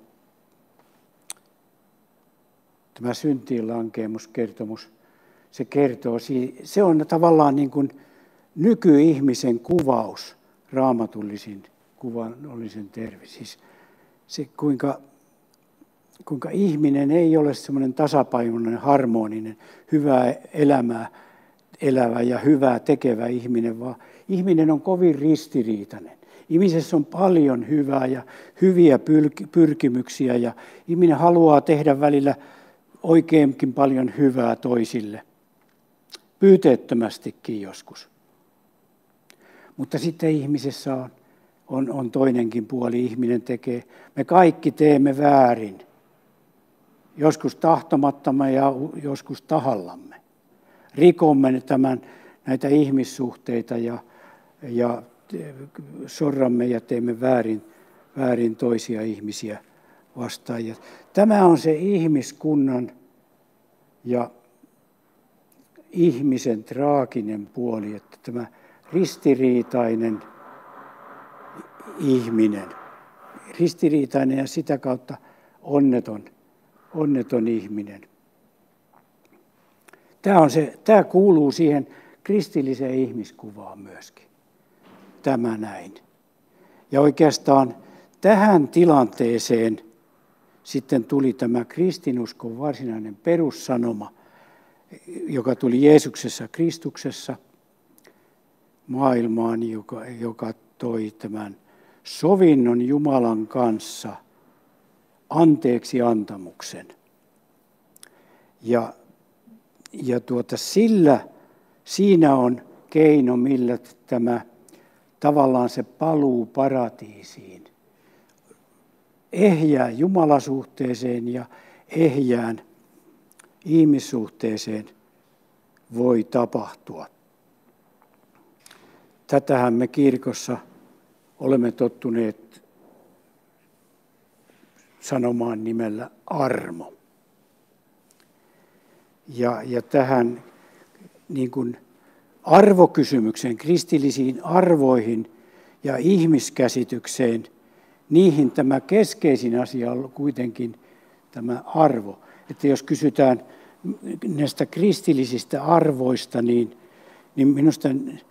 Tämä syntiinlankeemuskertomus, se kertoo, se on tavallaan niin kuin nykyihmisen kuvaus raamatullisin kuvallisen tervi. Siis se, kuinka, kuinka ihminen ei ole semmoinen tasapainoinen, harmoninen, hyvää elämää elävä ja hyvää tekevä ihminen, vaan ihminen on kovin ristiriitainen. Ihmisessä on paljon hyvää ja hyviä pyrkimyksiä ja ihminen haluaa tehdä välillä oikeinkin paljon hyvää toisille, pyyteettömästikin joskus. Mutta sitten ihmisessä on, on, on toinenkin puoli, ihminen tekee, me kaikki teemme väärin, joskus tahtomattamme ja joskus tahallamme. Rikomme tämän, näitä ihmissuhteita ja, ja sorramme ja teemme väärin, väärin toisia ihmisiä vastaan. Ja tämä on se ihmiskunnan ja ihmisen traaginen puoli, että tämä ristiriitainen ihminen, ristiriitainen ja sitä kautta onneton, onneton ihminen. Tämä, on se, tämä kuuluu siihen kristilliseen ihmiskuvaan myöskin, tämä näin. Ja oikeastaan tähän tilanteeseen sitten tuli tämä kristinuskon varsinainen perussanoma, joka tuli Jeesuksessa Kristuksessa maailmaan, joka, joka toi tämän sovinnon Jumalan kanssa anteeksi antamuksen. Ja, ja tuota, sillä, siinä on keino, millä tämä tavallaan se paluu paratiisiin, ehjään jumalasuhteeseen ja ehjään ihmissuhteeseen voi tapahtua. Tätähän me kirkossa olemme tottuneet sanomaan nimellä armo. Ja, ja tähän niin kuin arvokysymykseen, kristillisiin arvoihin ja ihmiskäsitykseen, niihin tämä keskeisin asia on kuitenkin tämä arvo. Että jos kysytään näistä kristillisistä arvoista, niin, niin minusta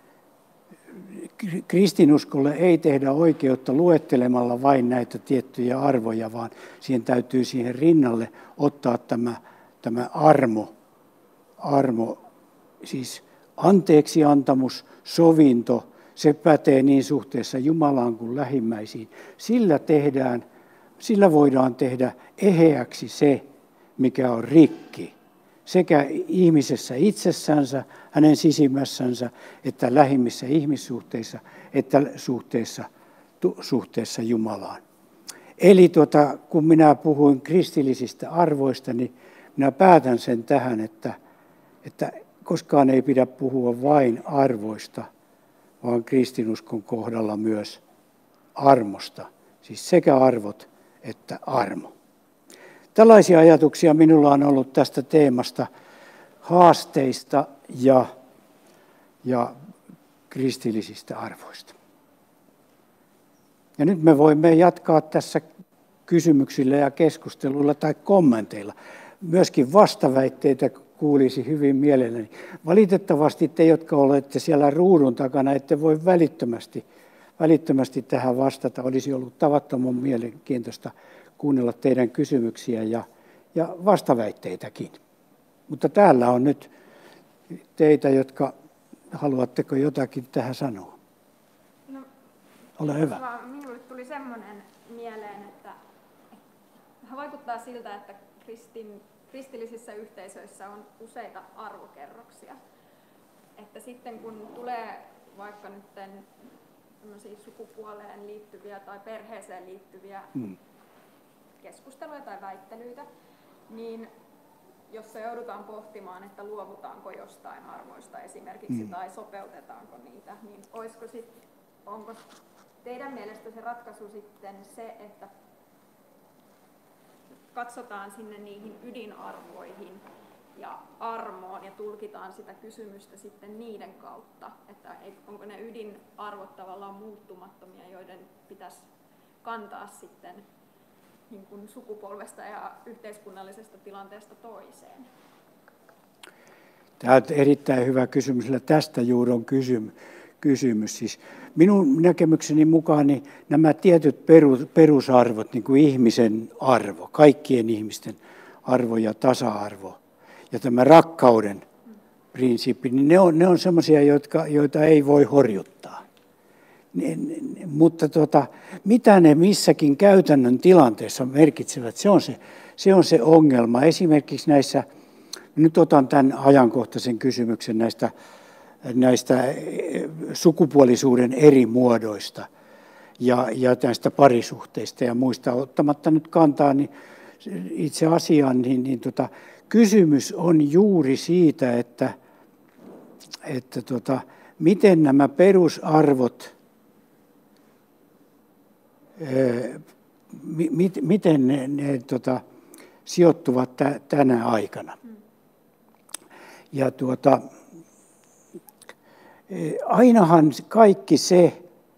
kristinuskolle ei tehdä oikeutta luettelemalla vain näitä tiettyjä arvoja, vaan siihen täytyy siihen rinnalle ottaa tämä, tämä armo, armo, siis anteeksiantamus, sovinto, se pätee niin suhteessa Jumalaan kuin lähimmäisiin. Sillä tehdään, sillä voidaan tehdä eheäksi se, mikä on rikki, sekä ihmisessä itsessänsä, hänen sisimmässänsä, että lähimmissä ihmissuhteissa, että suhteessa suhteessa Jumalaan. Eli tuota, kun minä puhuin kristillisistä arvoista, niin minä päätän sen tähän, että, että koskaan ei pidä puhua vain arvoista, vaan kristinuskon kohdalla myös armosta. Siis sekä arvot että armo. Tällaisia ajatuksia minulla on ollut tästä teemasta haasteista ja, ja kristillisistä arvoista. Ja nyt me voimme jatkaa tässä kysymyksillä ja keskusteluilla tai kommenteilla. Myöskin vastaväitteitä kuulisi hyvin mielelläni. Valitettavasti te, jotka olette siellä ruudun takana, ette voi välittömästi, välittömästi tähän vastata. Olisi ollut tavattoman mielenkiintoista kuunnella teidän kysymyksiä ja, ja vastaväitteitäkin. Mutta täällä on nyt teitä, jotka haluatteko jotakin tähän sanoa. No, ole hyvä. Vaan minulle tuli semmoinen mieleen, että, että vaikuttaa siltä, että kristin, kristillisissä yhteisöissä on useita arvokerroksia. Että sitten kun tulee vaikka nyt sukupuoleen liittyviä tai perheeseen liittyviä hmm. keskusteluja tai väittelyitä, niin jos se joudutaan pohtimaan, että luovutaanko jostain arvoista esimerkiksi mm. tai sopeutetaanko niitä, niin olisiko sit, onko teidän mielestä se ratkaisu sitten se, että katsotaan sinne niihin ydinarvoihin ja armoon ja tulkitaan sitä kysymystä sitten niiden kautta, että onko ne ydinarvot tavallaan muuttumattomia, joiden pitäisi kantaa sitten niin kuin sukupolvesta ja yhteiskunnallisesta tilanteesta toiseen? Tämä on erittäin hyvä kysymys, sillä tästä juuri on kysymys. Siis minun näkemykseni mukaan niin nämä tietyt perusarvot, niin kuin ihmisen arvo, kaikkien ihmisten arvo ja tasa-arvo ja tämä rakkauden prinsiippi, niin ne on, ne on sellaisia, jotka, joita ei voi horjuttaa. Mutta tota, mitä ne missäkin käytännön tilanteessa merkitsevät, se on se, se on se ongelma. Esimerkiksi näissä, nyt otan tämän ajankohtaisen kysymyksen näistä, näistä sukupuolisuuden eri muodoista ja, ja näistä parisuhteista ja muista. Ottamatta nyt kantaa niin itse asiaan, niin, niin tota, kysymys on juuri siitä, että, että tota, miten nämä perusarvot miten ne, ne tota, sijoittuvat tä, tänä aikana. Ja tuota, ainahan kaikki se,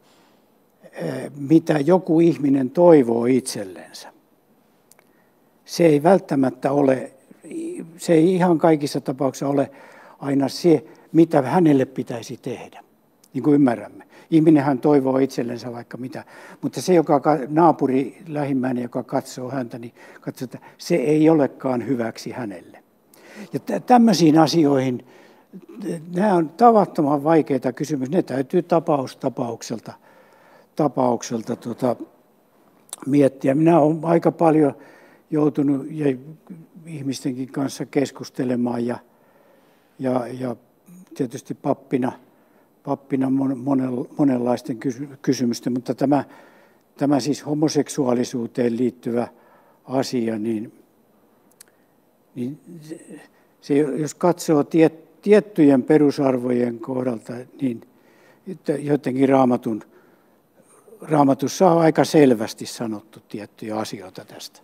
mitä joku ihminen toivoo itsellensä, se ei välttämättä ole, se ei ihan kaikissa tapauksissa ole aina se, mitä hänelle pitäisi tehdä, niin kuin ymmärrämme. Ihminenhän toivoo itsellensä vaikka mitä, mutta se, joka naapuri lähimmäinen, joka katsoo häntä, niin katsoo, että se ei olekaan hyväksi hänelle. Ja tämmöisiin asioihin, nämä on tavattoman vaikeita kysymyksiä, ne täytyy tapaus tapaukselta, tapaukselta tuota, miettiä. Minä olen aika paljon joutunut ja ihmistenkin kanssa keskustelemaan ja, ja, ja tietysti pappina, pappina monenlaisten kysymysten, mutta tämä, tämä siis homoseksuaalisuuteen liittyvä asia, niin, niin se, jos katsoo tiet, tiettyjen perusarvojen kohdalta, niin jotenkin raamatun, raamatussa on aika selvästi sanottu tiettyjä asioita tästä.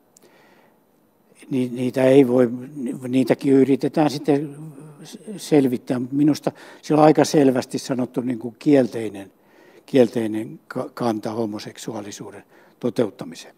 Niitä ei voi, niitäkin yritetään sitten selvittää, mutta minusta siellä on aika selvästi sanottu niin kuin kielteinen, kielteinen kanta homoseksuaalisuuden toteuttamiseen.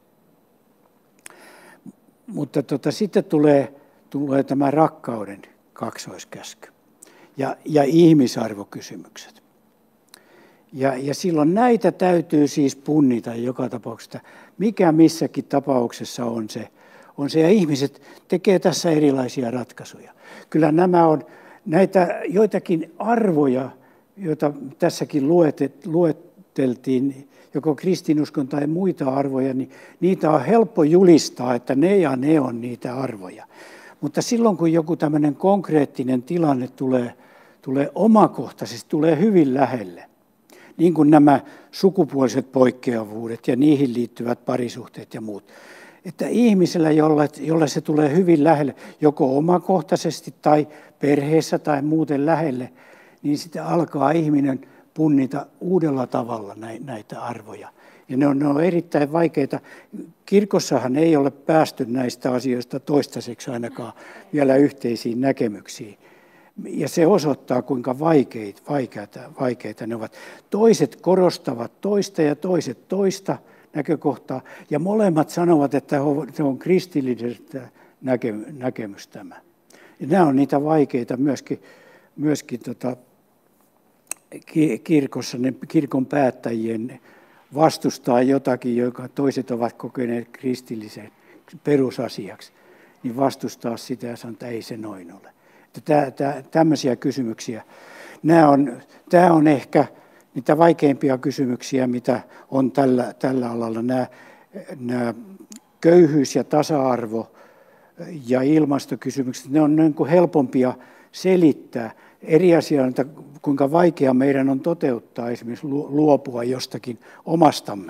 Mutta tota, sitten tulee, tulee tämä rakkauden kaksoiskäsky ja, ja ihmisarvokysymykset. Ja, ja silloin näitä täytyy siis punnita joka tapauksessa, mikä missäkin tapauksessa on se, on se, ja ihmiset tekee tässä erilaisia ratkaisuja. Kyllä nämä on näitä joitakin arvoja, joita tässäkin luetteltiin, joko kristinuskon tai muita arvoja, niin niitä on helppo julistaa, että ne ja ne on niitä arvoja. Mutta silloin, kun joku tämmöinen konkreettinen tilanne tulee, tulee omakohtaisesti, tulee hyvin lähelle, niin kuin nämä sukupuoliset poikkeavuudet ja niihin liittyvät parisuhteet ja muut. Että ihmisellä, jolle, jolle se tulee hyvin lähelle, joko omakohtaisesti tai perheessä tai muuten lähelle, niin sitten alkaa ihminen punnita uudella tavalla näitä arvoja. Ja ne on, ne on erittäin vaikeita. Kirkossahan ei ole päästy näistä asioista toistaiseksi ainakaan vielä yhteisiin näkemyksiin. Ja se osoittaa, kuinka vaikeita, vaikeita, vaikeita ne ovat. Toiset korostavat toista ja toiset toista näkökohtaa. Ja molemmat sanovat, että se on kristillisestä näkemys tämä. Ja nämä on niitä vaikeita myöskin, myöskin tota, kirkossa, ne kirkon päättäjien vastustaa jotakin, joka toiset ovat kokeneet kristillisen perusasiaksi, niin vastustaa sitä ja sanoa, että ei se noin ole. Tää, tää, tämmöisiä kysymyksiä. Nämä on, tämä on ehkä niitä vaikeimpia kysymyksiä, mitä on tällä, tällä alalla. Nämä, nämä köyhyys ja tasa-arvo ja ilmastokysymykset, ne on niin kuin helpompia selittää. Eri asia on, että kuinka vaikea meidän on toteuttaa esimerkiksi luopua jostakin omastamme,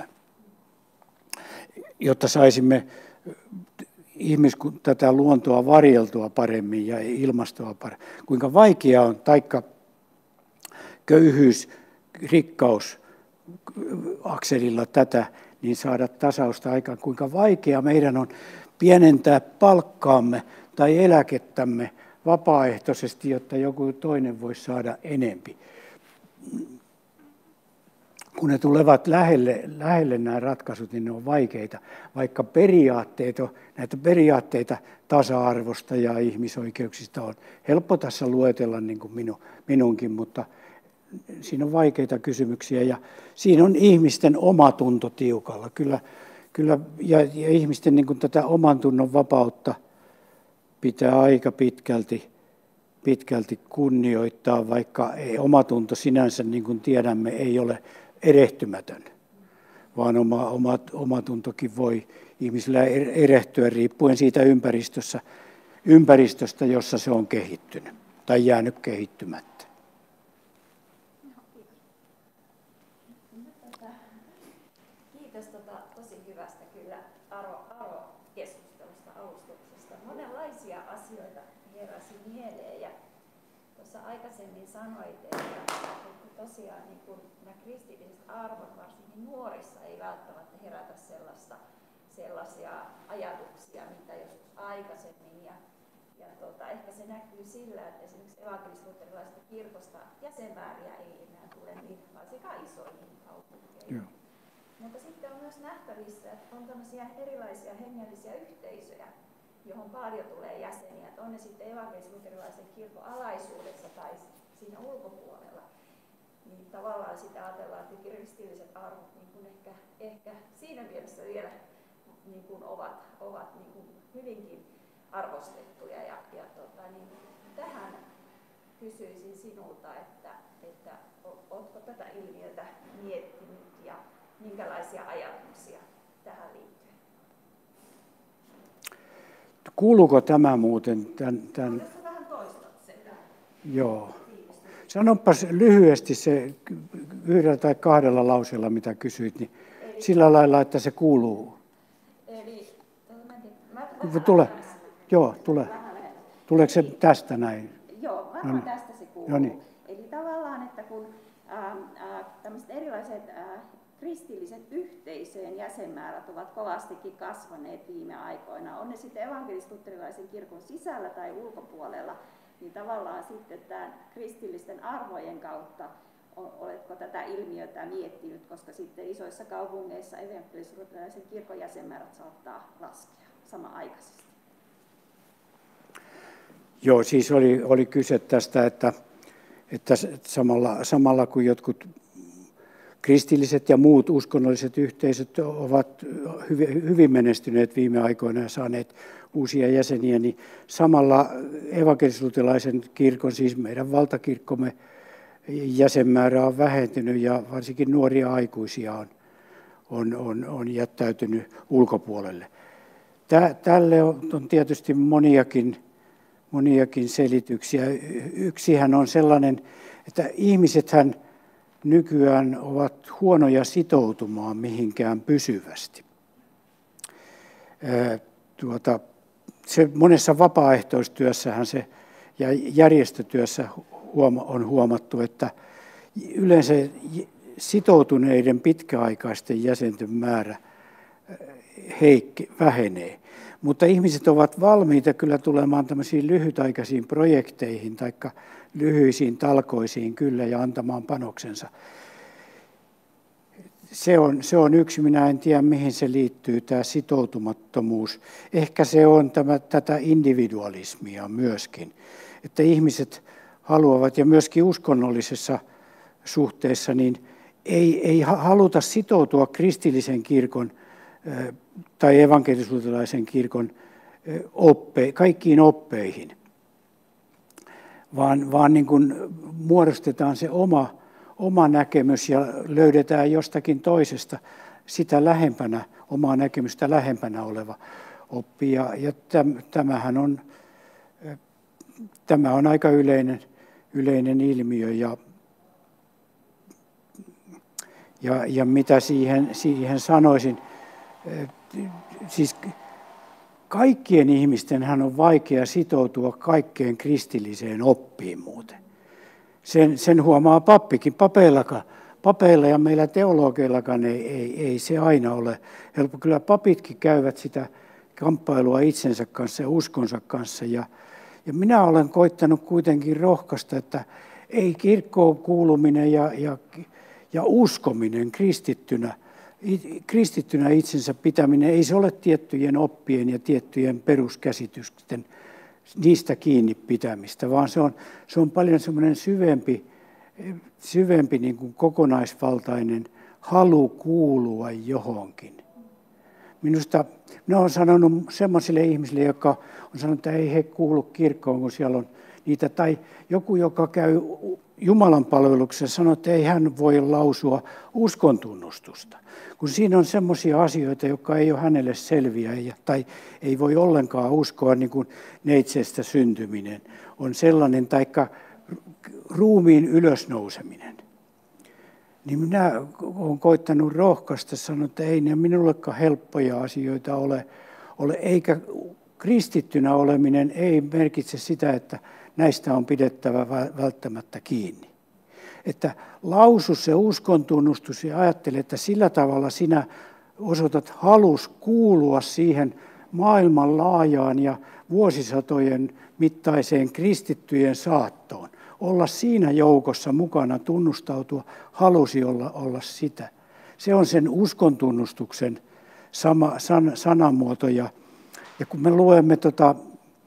jotta saisimme ihmiskunta tätä luontoa varjeltua paremmin ja ilmastoa paremmin. Kuinka vaikea on, taikka köyhyys, rikkaus akselilla tätä, niin saada tasausta aikaan. Kuinka vaikea meidän on pienentää palkkaamme tai eläkettämme vapaaehtoisesti, jotta joku toinen voisi saada enempi. Kun ne tulevat lähelle, lähelle nämä ratkaisut, niin ne on vaikeita, vaikka periaatteet on, näitä periaatteita tasa-arvosta ja ihmisoikeuksista on helppo tässä luetella niin kuin minu, minunkin, mutta siinä on vaikeita kysymyksiä ja siinä on ihmisten omatunto tiukalla. Kyllä, kyllä, ja, ja ihmisten niin kuin tätä oman tunnon vapautta pitää aika pitkälti, pitkälti kunnioittaa, vaikka ei, omatunto sinänsä, niin kuin tiedämme, ei ole erehtymätön, vaan oma, oma, omatuntokin voi ihmisillä erehtyä riippuen siitä ympäristössä, ympäristöstä, jossa se on kehittynyt tai jäänyt kehittymättä. Kiitos tota, tosi hyvästä kyllä Aro, Aro keskustelusta, alustuksesta. Monenlaisia asioita heräsi mieleen ja tuossa aikaisemmin sanoit, että tosiaan niin kun nämä kristilliset arvot, varsinkin nuorissa, ei välttämättä herätä sellaista, sellaisia ajatuksia, mitä joskus aikaisemmin. Ja, ja tota, ehkä se näkyy sillä, että esimerkiksi evankelis-luterilaisesta kirkosta jäsenmääriä ei enää tule niin varsinkaan isoihin kaupunkeihin. Joo. Mutta sitten on myös nähtävissä, että on tämmöisiä erilaisia hengellisiä yhteisöjä, johon paljon tulee jäseniä. Että on ne sitten evankelis-luterilaisen kirkon alaisuudessa tai siinä ulkopuolella. Niin tavallaan sitä ajatellaan, että kristilliset arvot niin kuin ehkä, ehkä siinä mielessä vielä niin kuin ovat, ovat niin kuin hyvinkin arvostettuja. Ja, ja tota, niin tähän kysyisin sinulta, että, että oletko tätä ilmiötä miettinyt ja minkälaisia ajatuksia tähän liittyen? Kuuluuko tämä muuten tämän... tämän... Vähän toistat sitä. Joo. Sanopas lyhyesti se yhdellä tai kahdella lauseella, mitä kysyit, niin eli, sillä lailla, että se kuuluu. Eli, mä tule. Joo, tule. Tuleeko se tästä näin? Joo, varmaan no niin. Tästä se kuuluu. No niin. Eli tavallaan, että kun äh, äh, tämmöiset erilaiset äh, kristilliset yhteisöjen jäsenmäärät ovat kovastikin kasvaneet viime aikoina, on ne sitten evankelis-luterilaisen kirkon sisällä tai ulkopuolella, niin tavallaan sitten tämän kristillisten arvojen kautta, oletko tätä ilmiötä miettinyt, koska sitten isoissa kaupungeissa evankelis-luterilaisen kirkon jäsenmäärät saattaa laskea samanaikaisesti? Joo, siis oli, oli kyse tästä, että, että samalla, samalla kun jotkut kristilliset ja muut uskonnolliset yhteisöt ovat hyvin menestyneet viime aikoina ja saaneet uusia jäseniä, niin samalla evankelis-luterilaisen kirkon, siis meidän valtakirkkomme jäsenmäärä on vähentynyt ja varsinkin nuoria aikuisia on, on, on, on jättäytynyt ulkopuolelle. Tälle on tietysti moniakin, moniakin selityksiä. Yksihän on sellainen, että ihmisethän nykyään ovat huonoja sitoutumaan mihinkään pysyvästi. Tuota, se monessa vapaaehtoistyössähän se ja järjestötyössä on huomattu, että yleensä sitoutuneiden pitkäaikaisten jäsenten määrä heikki, vähenee. Mutta ihmiset ovat valmiita kyllä tulemaan tämmöisiin lyhytaikaisiin projekteihin tai lyhyisiin talkoisiin kyllä ja antamaan panoksensa. Se on, se on yksi, minä en tiedä mihin se liittyy, tämä sitoutumattomuus. Ehkä se on tämä, tätä individualismia myöskin, että ihmiset haluavat ja myöskin uskonnollisessa suhteessa niin ei, ei haluta sitoutua kristillisen kirkon tai evankelis-luterilaisen kirkon oppe, kaikkiin oppeihin, vaan, vaan niin kuin muodostetaan se oma, oma näkemys ja löydetään jostakin toisesta sitä lähempänä, omaa näkemystä lähempänä oleva oppi. Ja, ja täm, tämähän on, tämä on aika yleinen, yleinen ilmiö ja, ja, ja mitä siihen, siihen sanoisin, siis kaikkien ihmistenhän on vaikea sitoutua kaikkeen kristilliseen oppiin muuten. Sen, sen huomaa pappikin. Papeillakaan, papeilla ja meillä teologeillakaan ei, ei, ei se aina ole helppo. Kyllä papitkin käyvät sitä kamppailua itsensä kanssa ja uskonsa kanssa. Ja, ja minä olen koittanut kuitenkin rohkaista, että ei kirkkoon kuuluminen ja, ja, ja uskominen kristittynä, kristittynä itsensä pitäminen, ei se ole tiettyjen oppien ja tiettyjen peruskäsitysten niistä kiinni pitämistä, vaan se on, se on paljon semmoinen syvempi, syvempi niin kuin kokonaisvaltainen halu kuulua johonkin. Minusta, minä olen sanonut semmoisille ihmisille, jotka on sanonut, että ei he kuulu kirkkoon, kun siellä on niitä, tai joku, joka käy Jumalan palveluksessa, sanoo, että ei hän voi lausua uskontunnustusta. Kun siinä on semmoisia asioita, jotka ei ole hänelle selviä, tai ei voi ollenkaan uskoa, niin kuin neitsestä syntyminen on sellainen, taikka ruumiin ylösnouseminen. Niin minä olen koittanut rohkaista, sanoa, että ei ne minullekaan helppoja asioita ole, ole, eikä kristittynä oleminen ei merkitse sitä, että näistä on pidettävä välttämättä kiinni. Että lausu se uskontunnustus ja ajattele, että sillä tavalla sinä osoitat halus kuulua siihen maailmanlaajaan ja vuosisatojen mittaiseen kristittyjen saattoon. Olla siinä joukossa mukana, tunnustautua, halusi olla, olla sitä. Se on sen uskontunnustuksen sama, san, sanamuoto. Ja, ja kun me luemme tota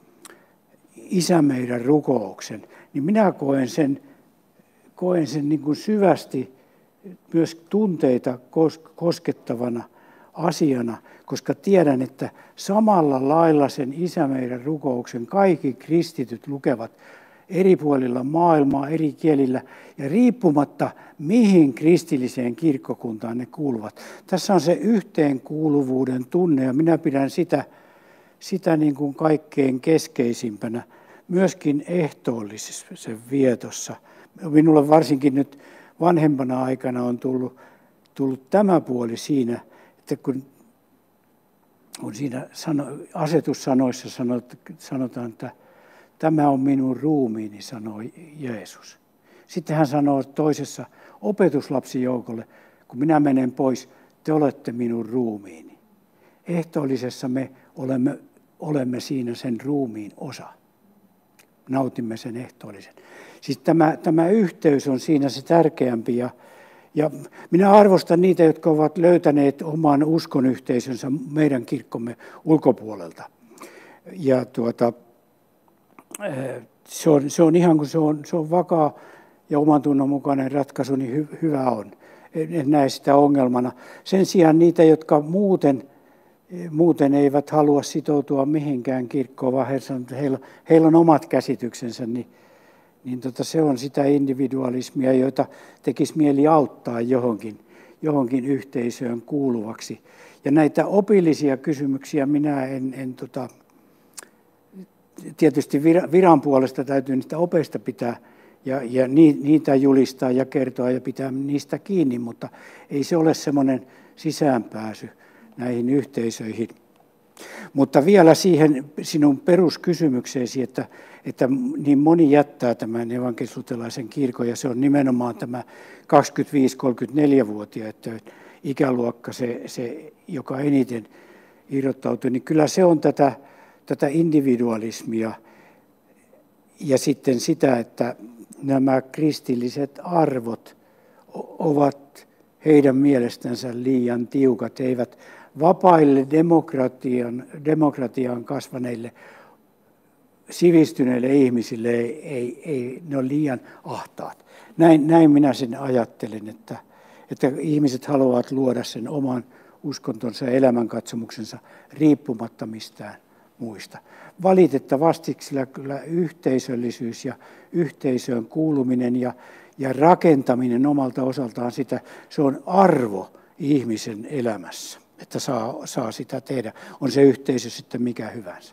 Isä meidän rukouksen, niin minä koen sen, koen sen niin kuin syvästi myös tunteita koskettavana asiana, koska tiedän, että samalla lailla sen Isä meidän rukouksen kaikki kristityt lukevat eri puolilla maailmaa, eri kielillä ja riippumatta mihin kristilliseen kirkkokuntaan ne kuuluvat. Tässä on se yhteenkuuluvuuden tunne ja minä pidän sitä, sitä niin kuin kaikkein keskeisimpänä myöskin ehtoollisessa vietossa. Minulle varsinkin nyt vanhempana aikana on tullut, tullut tämä puoli siinä, että kun on siinä sano, asetussanoissa sanotaan, että tämä on minun ruumiini, sanoi Jeesus. Sitten hän sanoo toisessa opetuslapsijoukolle, kun minä menen pois, te olette minun ruumiini. Ehtoollisessa me olemme, olemme siinä sen ruumiin osa. Nautimme sen ehtoollisen. Siis tämä, tämä yhteys on siinä se tärkeämpi. Ja, ja minä arvostan niitä, jotka ovat löytäneet oman uskonyhteisönsä meidän kirkkomme ulkopuolelta. Ja tuota, se on, se on ihan kuin se on, se on vakaa ja oman tunnon mukainen ratkaisu, niin hy, hyvä on. En, en näe sitä ongelmana. Sen sijaan niitä, jotka muuten, muuten eivät halua sitoutua mihinkään kirkkoon, vaan he sanoo, että heillä, heillä on omat käsityksensä, niin, niin tota, se on sitä individualismia, joita tekisi mieli auttaa johonkin, johonkin yhteisöön kuuluvaksi. Ja näitä opillisia kysymyksiä minä en... en tota, tietysti viran puolesta täytyy niistä opeista pitää ja, ja niitä julistaa ja kertoa ja pitää niistä kiinni, mutta ei se ole semmoinen sisäänpääsy näihin yhteisöihin. Mutta vielä siihen sinun peruskysymykseesi, että, että niin moni jättää tämän evankelis-luterilaisen kirkon, ja se on nimenomaan tämä kaksikymmentäviisi-kolmekymmentäneljä-vuotiaiden ikäluokka, se, se joka eniten irrottautuu, niin kyllä se on tätä, tätä individualismia ja sitten sitä, että nämä kristilliset arvot ovat heidän mielestänsä liian tiukat, eivät vapaille demokratian, demokratiaan kasvaneille sivistyneille ihmisille ei, ei, ei, ne on liian ahtaat. Näin, näin minä sen ajattelen, että, että ihmiset haluavat luoda sen oman uskontonsa ja elämänkatsomuksensa riippumatta mistään muista. Valitettavasti sillä kyllä yhteisöllisyys ja yhteisöön kuuluminen ja, ja rakentaminen omalta osaltaan sitä, se on arvo ihmisen elämässä, että saa, saa sitä tehdä. On se yhteisö sitten mikä hyvänsä.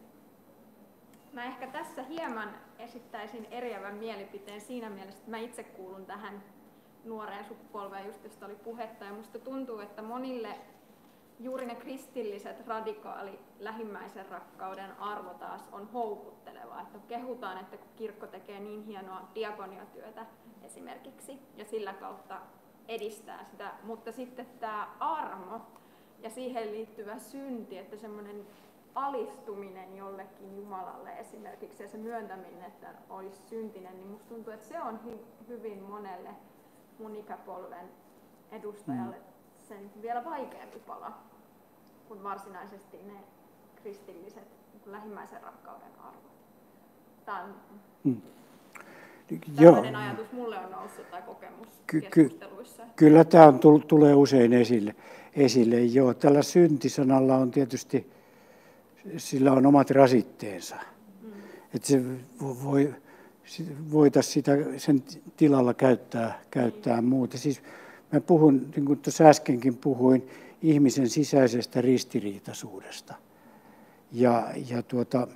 Mä ehkä tässä hieman esittäisin eriävän mielipiteen siinä mielessä, että mä itse kuulun tähän nuoreen sukupolveen, just josta oli puhetta, ja musta tuntuu, että monille juuri ne kristilliset, radikaali, lähimmäisen rakkauden arvo taas on houkutteleva. Että kehutaan, että kun kirkko tekee niin hienoa diakoniatyötä esimerkiksi, ja sillä kautta edistää sitä, mutta sitten tämä armo ja siihen liittyvä synti, että semmoinen alistuminen jollekin Jumalalle esimerkiksi ja se myöntäminen, että olisi syntinen, niin musta tuntuu, että se on hy- hyvin monelle mun ikäpolven edustajalle sen vielä vaikeampi pala kuin varsinaisesti ne kristilliset lähimmäisen rakkauden arvot. Tämä on hmm. tällainen Joo. ajatus mulle on noussut tai kokemus ky- keskusteluissa. Ky- kyllä tämä on, tulee usein esille. esille. Joo, tällä syntisanalla on tietysti, sillä on omat rasitteensa. Hmm. Että se voi, voitaisiin sitä sen tilalla käyttää, käyttää hmm. muuta. Siis mä puhun, niin kuin tuossa äskenkin puhuin, ihmisen sisäisestä ristiriitaisuudesta. Ja, ja tuota,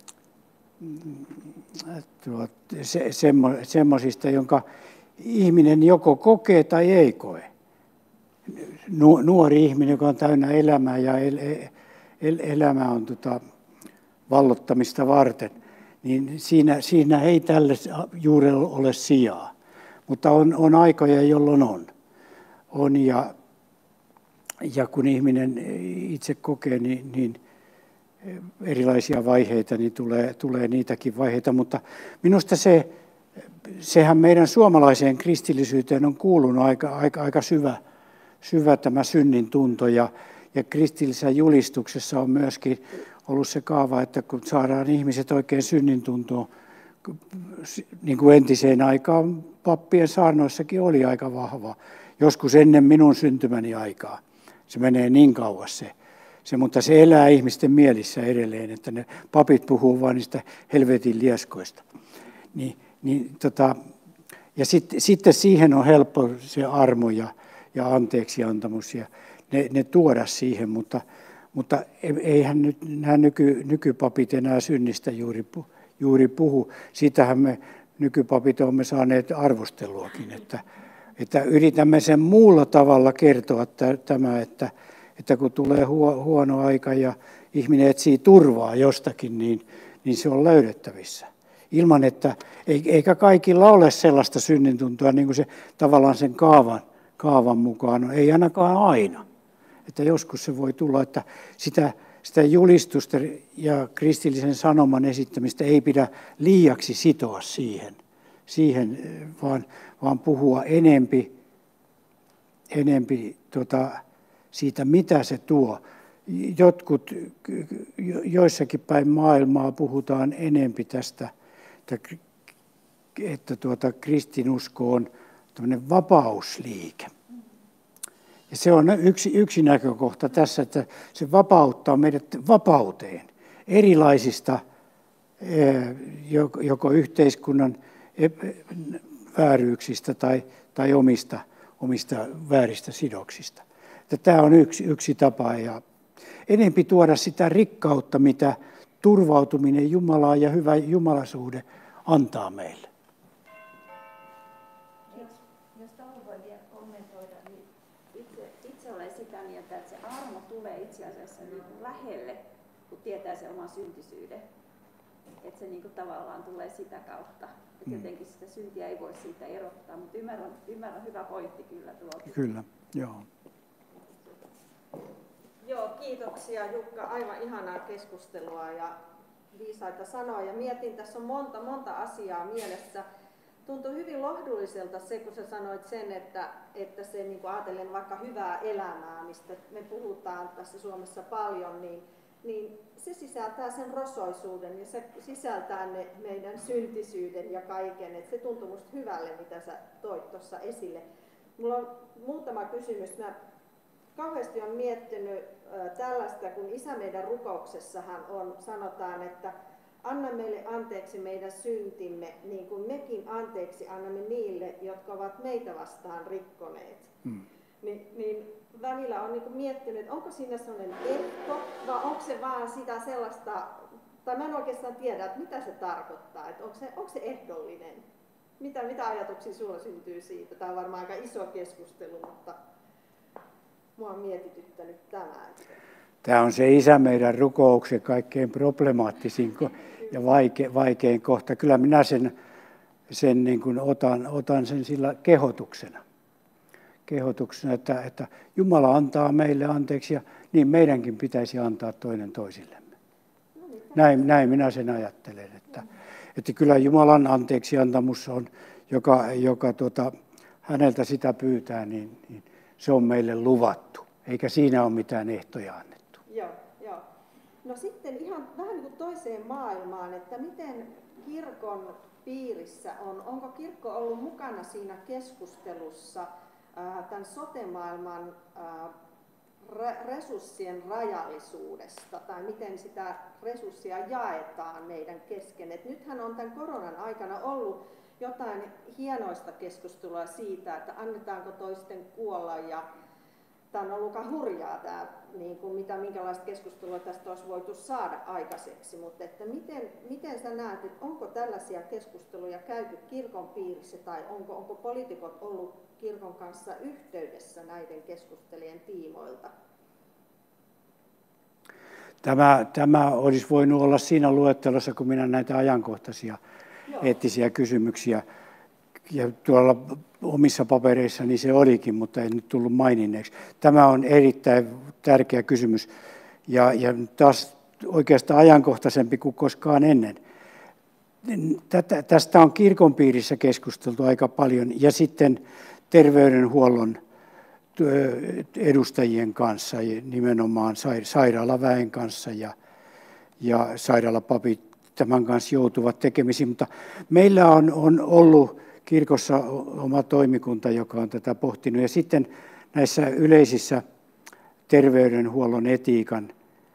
tuota, se, semmo, semmoisista, jonka ihminen joko kokee tai ei koe. Nu, nuori ihminen, joka on täynnä elämää ja el, el, elämä on tuota, vallottamista varten, niin siinä, siinä ei tälle juuri ole sijaa. Mutta on, on aikoja, jolloin on. on ja, ja kun ihminen itse kokee, niin, niin erilaisia vaiheita, niin tulee, tulee niitäkin vaiheita. Mutta minusta se, sehän meidän suomalaiseen kristillisyyteen on kuulunut aika, aika, aika syvä, syvä tämä synnin tunto. Ja, ja kristillisessä julistuksessa on myöskin ollut se kaava, että kun saadaan ihmiset oikein synnin tuntoon, niin kuin entiseen aikaan pappien saarnoissakin oli aika vahva. Joskus ennen minun syntymäni aikaa. Se menee niin kauas se. se. Mutta se elää ihmisten mielissä edelleen, että ne papit puhuu vain niistä helvetin lieskoista. Niin, niin, tota, ja sit, sitten siihen on helppo se armo ja, ja anteeksiantamus ja ne, ne tuoda siihen, mutta, mutta eihän nyt nämä nyky, nykypapit enää synnistä juuri, juuri puhu. Sitähän me nykypapit olemme saaneet arvosteluakin, että Että yritämme sen muulla tavalla kertoa tämä, että, että kun tulee huono aika ja ihminen etsii turvaa jostakin, niin, niin se on löydettävissä. Ilman, että eikä kaikilla ole sellaista synnintuntoa niin kuin se tavallaan sen kaavan, kaavan mukaan on. Ei ainakaan aina. Että joskus se voi tulla, että sitä, sitä julistusta ja kristillisen sanoman esittämistä ei pidä liiaksi sitoa siihen, siihen vaan vaan puhua enempi, enempi tota, siitä, mitä se tuo. Jotkut, joissakin päin maailmaa puhutaan enempi tästä, että, että tuota, kristinusko on tämmöinen vapausliike. Ja se on yksi, yksi näkökohta tässä, että se vapauttaa meidät vapauteen erilaisista joko yhteiskunnan vääryyksistä tai, tai omista, omista vääristä sidoksista. Että tämä on yksi, yksi tapa ja enempi tuoda sitä rikkautta, mitä turvautuminen Jumalaan ja hyvä jumalasuhde antaa meille. Jos Taulu voi vielä kommentoida, niin itse, itse olen sitä mieltä, että se armo tulee itse asiassa niin kuin lähelle, kun tietää sen oman syntisyyden. Että se niin kuin tavallaan tulee sitä kautta. Että jotenkin sitä syntiä ei voi siitä erottaa, mutta ymmärrän, ymmärrän hyvä pointti kyllä tuo. Kyllä, joo. Joo, kiitoksia Jukka. Aivan ihanaa keskustelua ja viisaita sanoja. Mietin, tässä on monta, monta asiaa mielessä. Tuntui hyvin lohdulliselta se, kun sä sanoit sen, että, että se niin kuin ajatellen vaikka hyvää elämää, mistä me puhutaan tässä Suomessa paljon, niin, niin se sisältää sen rosoisuuden ja se sisältää ne meidän syntisyyden ja kaiken. Et se tuntui musta hyvälle, mitä sä toit tuossa esille. Mulla on muutama kysymys. Mä kauheasti olen miettinyt äh, tällaista, kun Isä meidän rukouksessahan on, sanotaan, että anna meille anteeksi meidän syntimme, niin kuin mekin anteeksi annamme niille, jotka ovat meitä vastaan rikkoneet. Hmm. Ni, niin välillä on niin miettinyt, että onko siinä sellainen ehto, vai onko se vaan sitä sellaista, tai mä en oikeastaan tiedä, että mitä se tarkoittaa, että onko se, onko se ehdollinen? Mitä, mitä ajatuksia sinulla syntyy siitä? Tämä on varmaan aika iso keskustelu, mutta mua on mietityttänyt tämä. Tämä on se Isä meidän rukouksen kaikkein problemaattisin ja vaike, vaikein kohta. Kyllä minä sen, sen niin kuin otan, otan sen sillä kehotuksena. Kehotuksena, että, että Jumala antaa meille anteeksi ja niin meidänkin pitäisi antaa toinen toisillemme. Näin, näin minä sen ajattelen, että, että kyllä Jumalan anteeksiantamus on, joka, joka tuota, häneltä sitä pyytää, niin, niin se on meille luvattu, eikä siinä ole mitään ehtoja annettu. Joo, joo. No sitten ihan vähän niin kuin toiseen maailmaan, että miten kirkon piirissä on, onko kirkko ollut mukana siinä keskustelussa ää, tämän sote-maailman ää, resurssien rajallisuudesta, tai miten sitä resurssia jaetaan meidän kesken. Et nythän on tämän koronan aikana ollut jotain hienoista keskustelua siitä, että annetaanko toisten kuolla, ja tämä on ollut aika hurjaa, tämä, niin kuin mitä, minkälaista keskustelua tästä olisi voitu saada aikaiseksi, mutta että miten, miten sä näet, että onko tällaisia keskusteluja käyty kirkon piirissä, tai onko, onko poliitikot ollut kirkon kanssa yhteydessä näiden keskustelujen tiimoilta? Tämä, tämä olisi voinut olla siinä luettelossa, kun minä näitä ajankohtaisia Joo. eettisiä kysymyksiä, ja tuolla omissa papereissani se olikin, mutta ei nyt tullut maininneeksi. Tämä on erittäin tärkeä kysymys ja, ja taas oikeastaan ajankohtaisempi kuin koskaan ennen. Tätä, tästä on kirkon piirissä keskusteltu aika paljon ja sitten terveydenhuollon edustajien kanssa, nimenomaan sairaalaväen kanssa ja, ja sairaalapapit tämän kanssa joutuvat tekemisiin, mutta meillä on, on ollut kirkossa oma toimikunta, joka on tätä pohtinut, ja sitten näissä yleisissä terveydenhuollon etiikan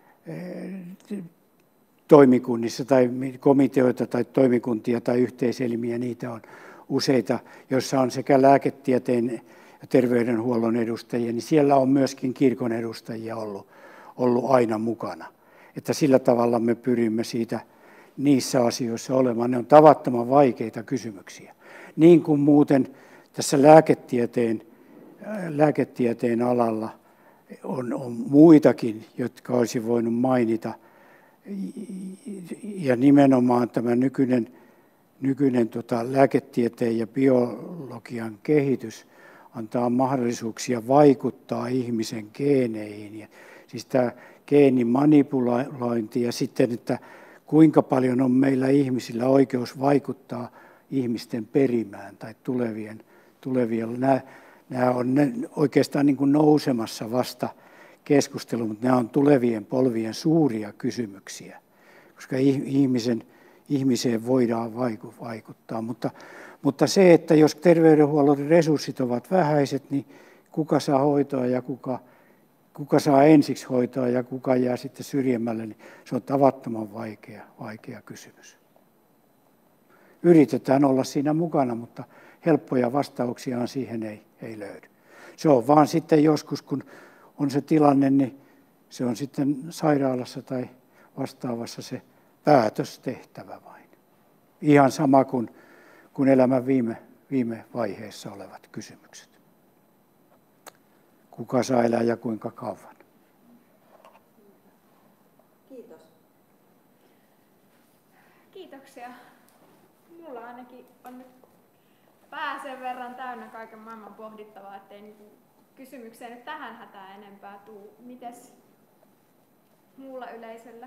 toimikunnissa tai komiteoita tai toimikuntia tai yhteiselimiä, niitä on useita, joissa on sekä lääketieteen ja terveydenhuollon edustajia, niin siellä on myöskin kirkon edustajia ollut, ollut aina mukana. Että sillä tavalla me pyrimme siitä niissä asioissa olemaan. Ne on tavattoman vaikeita kysymyksiä. Niin kuin muuten tässä lääketieteen, lääketieteen alalla on, on muitakin, jotka olisi voinut mainita. Ja nimenomaan tämä nykyinen, nykyinen tota, lääketieteen ja biologian kehitys antaa mahdollisuuksia vaikuttaa ihmisen geeneihin. Ja, siis tämä geenimanipulointi ja sitten, että kuinka paljon on meillä ihmisillä oikeus vaikuttaa ihmisten perimään tai tulevien. tulevien. Nämä, nämä on oikeastaan niin kuin nousemassa vasta keskustelu, mutta nämä on tulevien polvien suuria kysymyksiä, koska ihmisen, ihmiseen voidaan vaikuttaa. Mutta, mutta se, että jos terveydenhuollon resurssit ovat vähäiset, niin kuka saa hoitoa ja kuka, kuka saa ensiksi hoitoa ja kuka jää sitten syrjemmälle, niin se on tavattoman vaikea, vaikea kysymys. Yritetään olla siinä mukana, mutta helppoja vastauksia siihen ei, ei löydy. Se on vaan sitten joskus, kun on se tilanne, niin se on sitten sairaalassa tai vastaavassa se päätös tehtävä vain. Ihan sama kuin, kuin elämän viime, viime vaiheessa olevat kysymykset. Kuka saa elää ja kuinka kauan? Kiitos. Kiitoksia. Mulla ainakin on nyt pää sen verran täynnä kaiken maailman pohdittavaa, ettei niinku kysymykseen nyt tähän hätään enempää tuu. Mites muulla yleisöllä?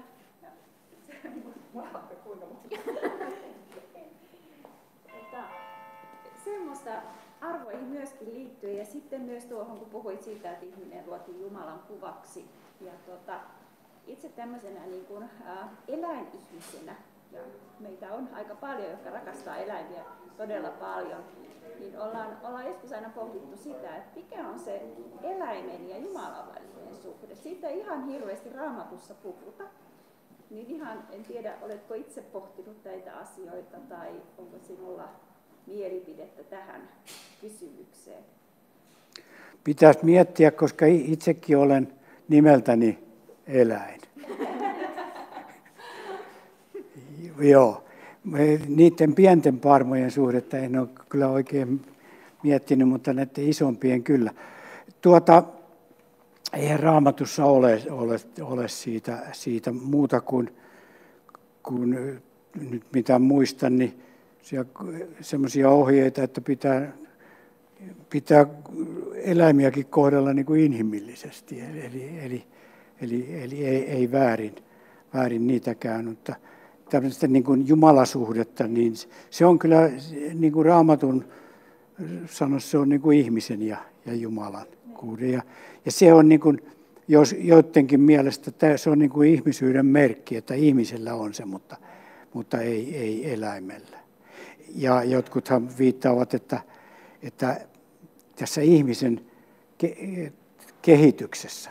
Tota, semmoista arvoihin myöskin liittyy ja sitten myös tuohon, kun puhuit siitä, että ihminen luotiin Jumalan kuvaksi. Ja tota, itse tämmöisenä niin kuin, ä, eläinihmisenä, ja meitä on aika paljon, jotka rakastaa eläimiä todella paljon, niin ollaan, ollaan joskus aina pohdittu sitä, että mikä on se eläimen ja Jumalan välinen suhde. Siitä ei ihan hirveästi Raamatussa puhuta. Niin ihan en tiedä, oletko itse pohtinut näitä asioita tai onko sinulla mielipidettä tähän kysymykseen? Pitäisi miettiä, koska itsekin olen nimeltäni eläin. Joo. Niiden pienten parmojen suhdetta en ole kyllä oikein miettinyt, mutta näiden isompien kyllä. Tuota, eihän Raamatussa ole, ole, ole siitä, siitä muuta kuin, kuin nyt mitä muistan, niin semmoisia ohjeita, että pitää, pitää eläimiäkin kohdella niin kuin inhimillisesti, eli, eli, eli, eli ei, ei väärin, väärin niitäkään, mutta tämmöistä niin kuin jumalasuhdetta, niin se on kyllä niin kuin Raamatun sanoisi, se on niin kuin ihmisen ja, ja Jumalan kuuden. Ja, ja se on niin kuin, jos joidenkin mielestä se on niin kuin ihmisyyden merkki, että ihmisellä on se, mutta, mutta ei, ei eläimellä. Ja jotkuthan viittaavat, että, että tässä ihmisen ke- kehityksessä,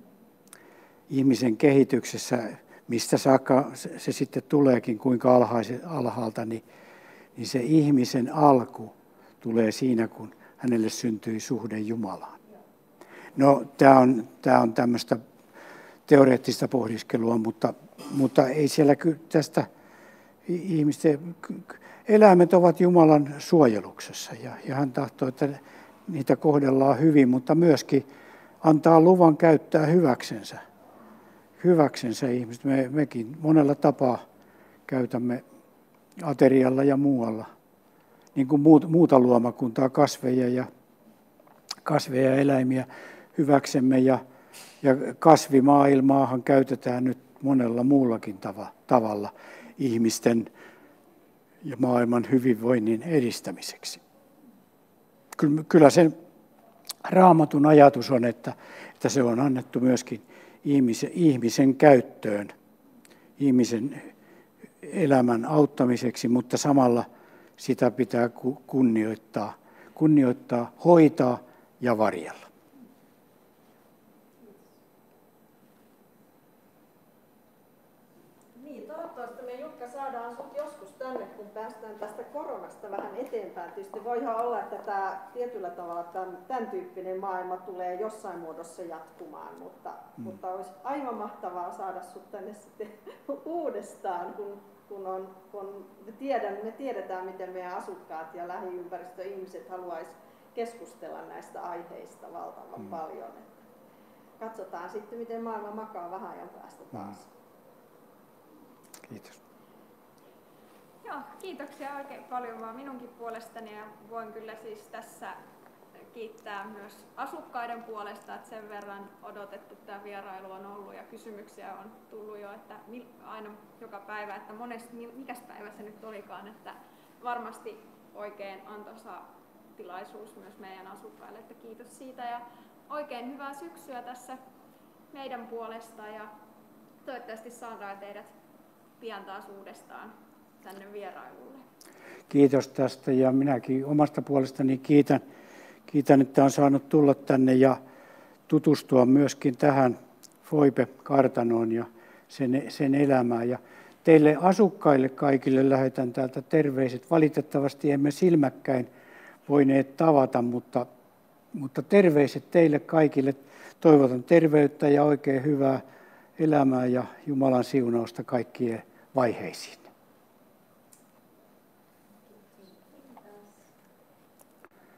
ihmisen kehityksessä, mistä saakka se, se sitten tuleekin, kuinka alhaise, alhaalta, niin, niin se ihmisen alku tulee siinä, kun hänelle syntyi suhde Jumalaan. No, tämä on, tämä on tämmöistä teoreettista pohdiskelua, mutta, mutta ei siellä tästä ihmisten, eläimet ovat Jumalan suojeluksessa ja, ja hän tahtoo, että niitä kohdellaan hyvin, mutta myöskin antaa luvan käyttää hyväksensä. Hyväksensä ihmiset. Me, mekin monella tapaa käytämme aterialla ja muualla, niin kuin muuta luomakuntaa, kasveja ja, kasveja ja eläimiä hyväksemme. Ja, ja kasvimaailmaahan käytetään nyt monella muullakin tava, tavalla ihmisten ja maailman hyvinvoinnin edistämiseksi. Kyllä se Raamatun ajatus on, että, että se on annettu myöskin ihmisen, ihmisen käyttöön, ihmisen elämän auttamiseksi, mutta samalla sitä pitää kunnioittaa, kunnioittaa, hoitaa ja varjella. Niin, toivottavasti me Jukka saadaan sut joskus tänne, kun päästään tästä koronasta vähän eteenpäin. Tietysti voihan olla, että tämä tietyllä tavalla tämän, tämän tyyppinen maailma tulee jossain muodossa jatkumaan, mutta, mm. mutta olisi aivan mahtavaa saada sut tänne sitten uudestaan, kun, kun, on, kun me, tiedän, me tiedetään, miten meidän asukkaat ja lähiympäristöihmiset haluaisi keskustella näistä aiheista valtavan mm. paljon. Katsotaan sitten, miten maailma makaa vähän ajan päästä taas. Mm. Kiitos. Joo, kiitoksia oikein paljon vaan minunkin puolestani ja voin kyllä siis tässä kiittää myös asukkaiden puolesta, että sen verran odotettu tämä vierailu on ollut ja kysymyksiä on tullut jo, että aina joka päivä, että monesti, mikäs päivä se nyt olikaan, että varmasti oikein antoisa tilaisuus myös meidän asukkaille, että kiitos siitä ja oikein hyvää syksyä tässä meidän puolesta ja toivottavasti saadaan teidät pian taas uudestaan tänne vierailulle. Kiitos tästä ja minäkin omasta puolestani kiitän, kiitän, että olen saanut tulla tänne ja tutustua myöskin tähän Foibe-kartanoon ja sen, sen elämään. Ja teille asukkaille kaikille lähetän täältä terveiset. Valitettavasti emme silmäkkäin voineet tavata, mutta, mutta terveiset teille kaikille. Toivotan terveyttä ja oikein hyvää elämää ja Jumalan siunausta kaikkien vaiheisiin.